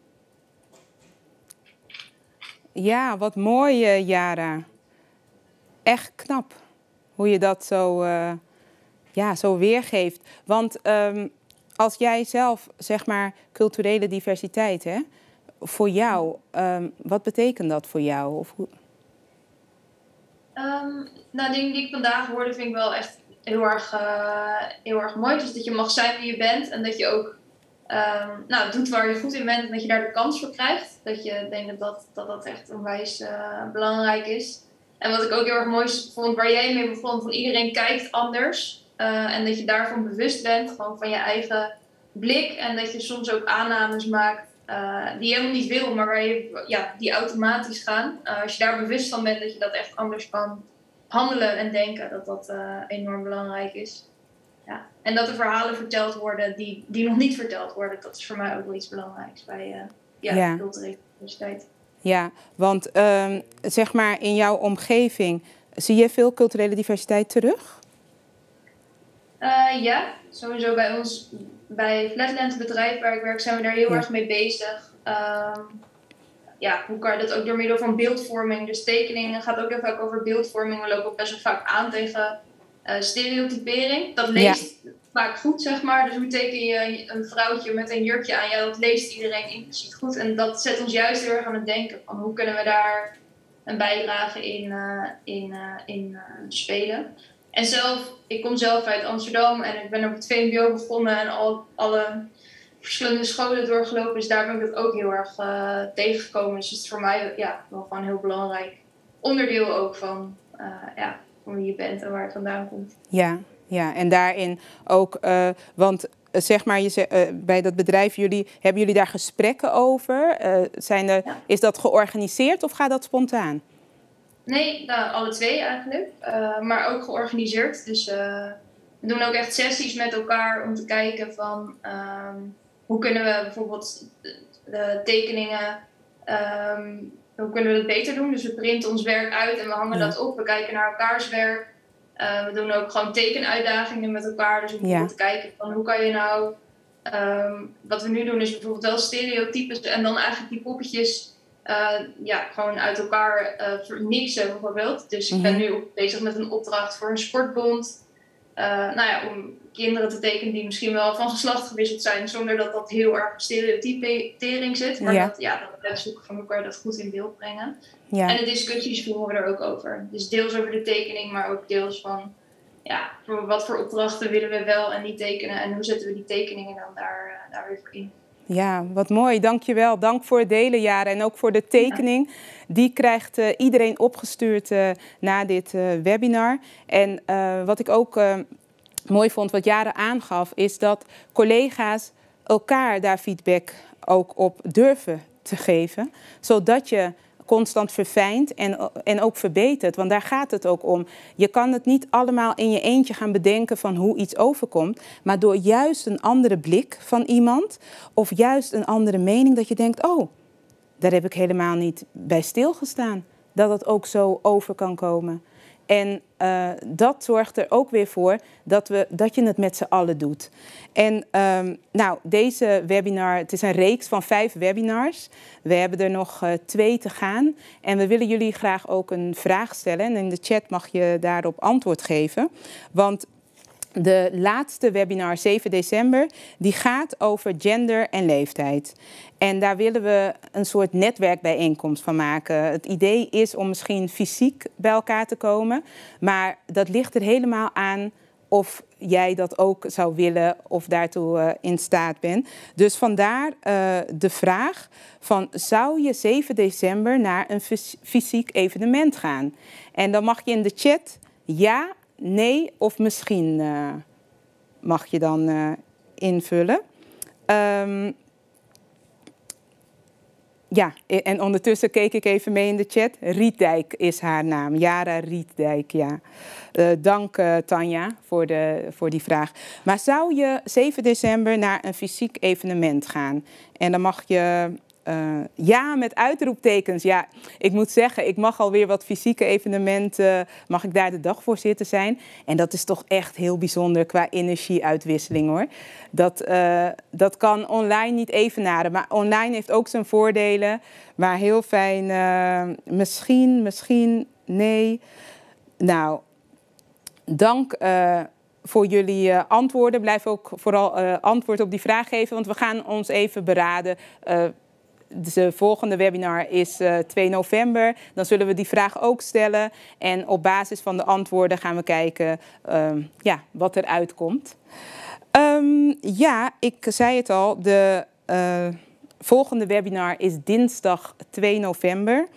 Ja, wat mooi, uh, Yara. Echt knap hoe je dat zo, uh, ja, zo weergeeft. Want um, als jij zelf, zeg maar, culturele diversiteit, hè, voor jou, um, wat betekent dat voor jou? Of hoe... um, nou, dingen die ik vandaag hoorde vind ik wel echt heel erg, uh, heel erg mooi. Dus dat je mag zijn wie je bent en dat je ook um, nou, doet waar je goed in bent en dat je daar de kans voor krijgt. Dat je denkt dat dat, dat echt onwijs uh, belangrijk is. En wat ik ook heel erg mooi vond, waar jij mee begon, van iedereen kijkt anders. Uh, en dat je daarvan bewust bent, gewoon van je eigen blik. En dat je soms ook aannames maakt uh, die je helemaal niet wil, maar waar je, ja, die automatisch gaan. Uh, als je daar bewust van bent, dat je dat echt anders kan handelen en denken, dat dat uh, enorm belangrijk is. Ja. En dat er verhalen verteld worden die, die nog niet verteld worden, dat is voor mij ook wel iets belangrijks bij uh, ja, ja. culturele diversiteit. Ja, want um, zeg maar in jouw omgeving, zie je veel culturele diversiteit terug? Uh, ja, sowieso bij ons, bij Flatland, het bedrijf waar ik werk, zijn we daar heel ja. erg mee bezig. Um, ja, hoe kan je dat ook door middel van beeldvorming, dus tekeningen gaat ook heel vaak over beeldvorming. We lopen ook best wel vaak aan tegen uh, stereotypering. Dat leest ja. vaak goed, zeg maar. Dus hoe teken je een vrouwtje met een jurkje aan? Ja, dat leest iedereen impliciet goed. En dat zet ons juist heel erg aan het denken van hoe kunnen we daar een bijdrage in, uh, in, uh, in uh, spelen. En zelf, ik kom zelf uit Amsterdam en ik ben op het V M B O begonnen en al, alle verschillende scholen doorgelopen. Dus daar ben ik het ook heel erg uh, tegengekomen. Dus het is voor mij ja, wel gewoon een heel belangrijk onderdeel ook van, uh, ja, van wie je bent en waar het vandaan komt. Ja, ja. En daarin ook, uh, want uh, zeg maar, je, uh, bij dat bedrijf, jullie, hebben jullie daar gesprekken over? Uh, zijn er, ja. Is dat georganiseerd of gaat dat spontaan? Nee, nou, alle twee eigenlijk. Uh, maar ook georganiseerd. Dus uh, we doen ook echt sessies met elkaar om te kijken van um, hoe kunnen we bijvoorbeeld de, de tekeningen, um, hoe kunnen we dat beter doen. Dus we printen ons werk uit en we hangen ja. dat op. We kijken naar elkaars werk. Uh, we doen ook gewoon tekenuitdagingen met elkaar. Dus om bijvoorbeeld ja. te kijken van hoe kan je nou... Um, wat we nu doen is bijvoorbeeld wel stereotypes en dan eigenlijk die poppetjes uh, ja, gewoon uit elkaar uh, mixen bijvoorbeeld. Dus mm-hmm. ik ben nu bezig met een opdracht voor een sportbond. Uh, nou ja, om kinderen te tekenen die misschien wel van geslacht gewisseld zijn, zonder dat dat heel erg stereotypering zit. Maar ja. dat, ja, dat we zoeken van hoe kan je dat goed in beeld brengen. Ja. En de discussies voeren we er ook over. Dus deels over de tekening, maar ook deels van ja, voor wat voor opdrachten willen we wel en niet tekenen. En hoe zetten we die tekeningen dan daar, uh, daar weer voor in. Ja, wat mooi. Dank je wel. Dank voor het delen, Jara. En ook voor de tekening. Ja. Die krijgt uh, iedereen opgestuurd uh, na dit uh, webinar. En uh, wat ik ook uh, mooi vond, wat Jara aangaf, is dat collega's elkaar daar feedback ook op durven te geven. Zodat je constant verfijnt en, en ook verbetert. Want daar gaat het ook om. Je kan het niet allemaal in je eentje gaan bedenken van hoe iets overkomt. Maar door juist een andere blik van iemand of juist een andere mening dat je denkt, oh, daar heb ik helemaal niet bij stilgestaan. Dat het ook zo over kan komen. En uh, dat zorgt er ook weer voor dat, we, dat je het met z'n allen doet. En um, nou, deze webinar, het is een reeks van vijf webinars. We hebben er nog uh, twee te gaan. En we willen jullie graag ook een vraag stellen. En in de chat mag je daarop antwoord geven. Want de laatste webinar, zeven december, die gaat over gender en leeftijd. En daar willen we een soort netwerkbijeenkomst van maken. Het idee is om misschien fysiek bij elkaar te komen. Maar dat ligt er helemaal aan of jij dat ook zou willen of daartoe uh, in staat bent. Dus vandaar uh, de vraag van, zou je zeven december naar een fysiek evenement gaan? En dan mag je in de chat ja, nee of misschien uh, mag je dan uh, invullen. Um, ja, en ondertussen keek ik even mee in de chat. Rietdijk is haar naam. Jara Rietdijk, ja. Uh, dank uh, Tanja voor, de, voor die vraag. Maar zou je zeven december naar een fysiek evenement gaan? En dan mag je... Uh, ja, met uitroeptekens. Ja, ik moet zeggen, ik mag alweer wat fysieke evenementen, mag ik daar de dagvoorzitter zijn. En dat is toch echt heel bijzonder qua energieuitwisseling, hoor. Dat, uh, dat kan online niet evenaren. Maar online heeft ook zijn voordelen. Maar heel fijn, uh, misschien, misschien, nee. Nou, dank uh, voor jullie uh, antwoorden. Blijf ook vooral uh, antwoord op die vraag geven, want we gaan ons even beraden. Uh, De volgende webinar is uh, twee november. Dan zullen we die vraag ook stellen. En op basis van de antwoorden gaan we kijken uh, ja, wat er uitkomt. Um, ja, ik zei het al. De uh, volgende webinar is dinsdag twee november.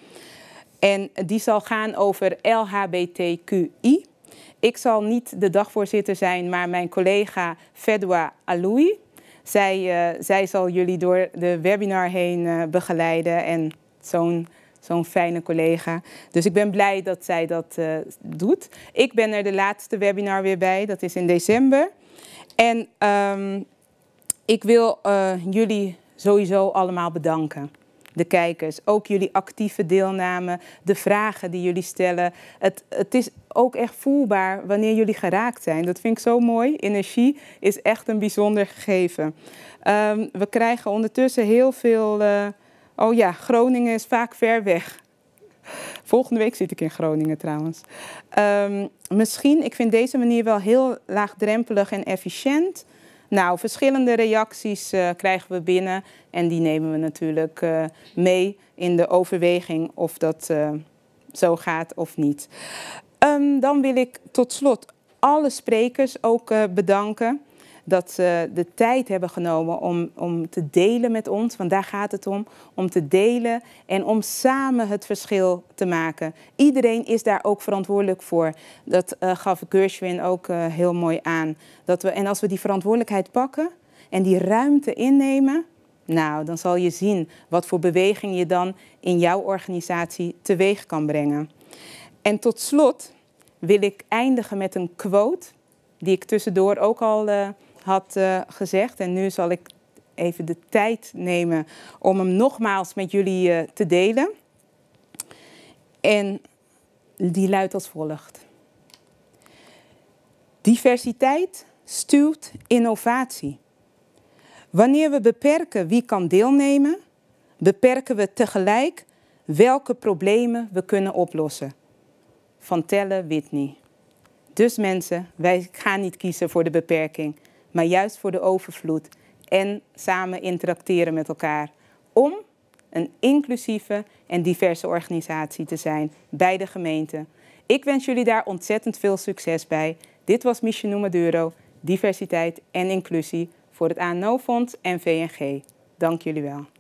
En die zal gaan over L H B T Q I. Ik zal niet de dagvoorzitter zijn, maar mijn collega Fedwa Aloui. Zij, uh, zij zal jullie door de webinar heen uh, begeleiden en zo'n zo'n fijne collega. Dus ik ben blij dat zij dat uh, doet. Ik ben er de laatste webinar weer bij, dat is in december. En um, ik wil uh, jullie sowieso allemaal bedanken. De kijkers, ook jullie actieve deelname, de vragen die jullie stellen. Het, het is ook echt voelbaar wanneer jullie geraakt zijn. Dat vind ik zo mooi. Energie is echt een bijzonder gegeven. Um, we krijgen ondertussen heel veel... Uh, oh ja, Groningen is vaak ver weg. Volgende week zit ik in Groningen trouwens. Um, misschien, ik vind deze manier wel heel laagdrempelig en efficiënt. Nou, verschillende reacties uh, krijgen we binnen en die nemen we natuurlijk uh, mee in de overweging of dat uh, zo gaat of niet. Um, dan wil ik tot slot alle sprekers ook uh, bedanken dat ze de tijd hebben genomen om, om te delen met ons, want daar gaat het om, om te delen en om samen het verschil te maken. Iedereen is daar ook verantwoordelijk voor. Dat uh, gaf Gershwin ook uh, heel mooi aan. Dat we, en als we die verantwoordelijkheid pakken en die ruimte innemen, nou, dan zal je zien wat voor beweging je dan in jouw organisatie teweeg kan brengen. En tot slot wil ik eindigen met een quote die ik tussendoor ook al uh, had uh, gezegd. En nu zal ik even de tijd nemen om hem nogmaals met jullie uh, te delen. En die luidt als volgt. Diversiteit stuwt innovatie. Wanneer we beperken wie kan deelnemen, beperken we tegelijk welke problemen we kunnen oplossen. Van Telle Whitney. Dus mensen, wij gaan niet kiezen voor de beperking, maar juist voor de overvloed en samen interacteren met elkaar om een inclusieve en diverse organisatie te zijn bij de gemeente. Ik wens jullie daar ontzettend veel succes bij. Dit was Michenou Maduro, diversiteit en inclusie voor het A N O-fonds en V N G. Dank jullie wel.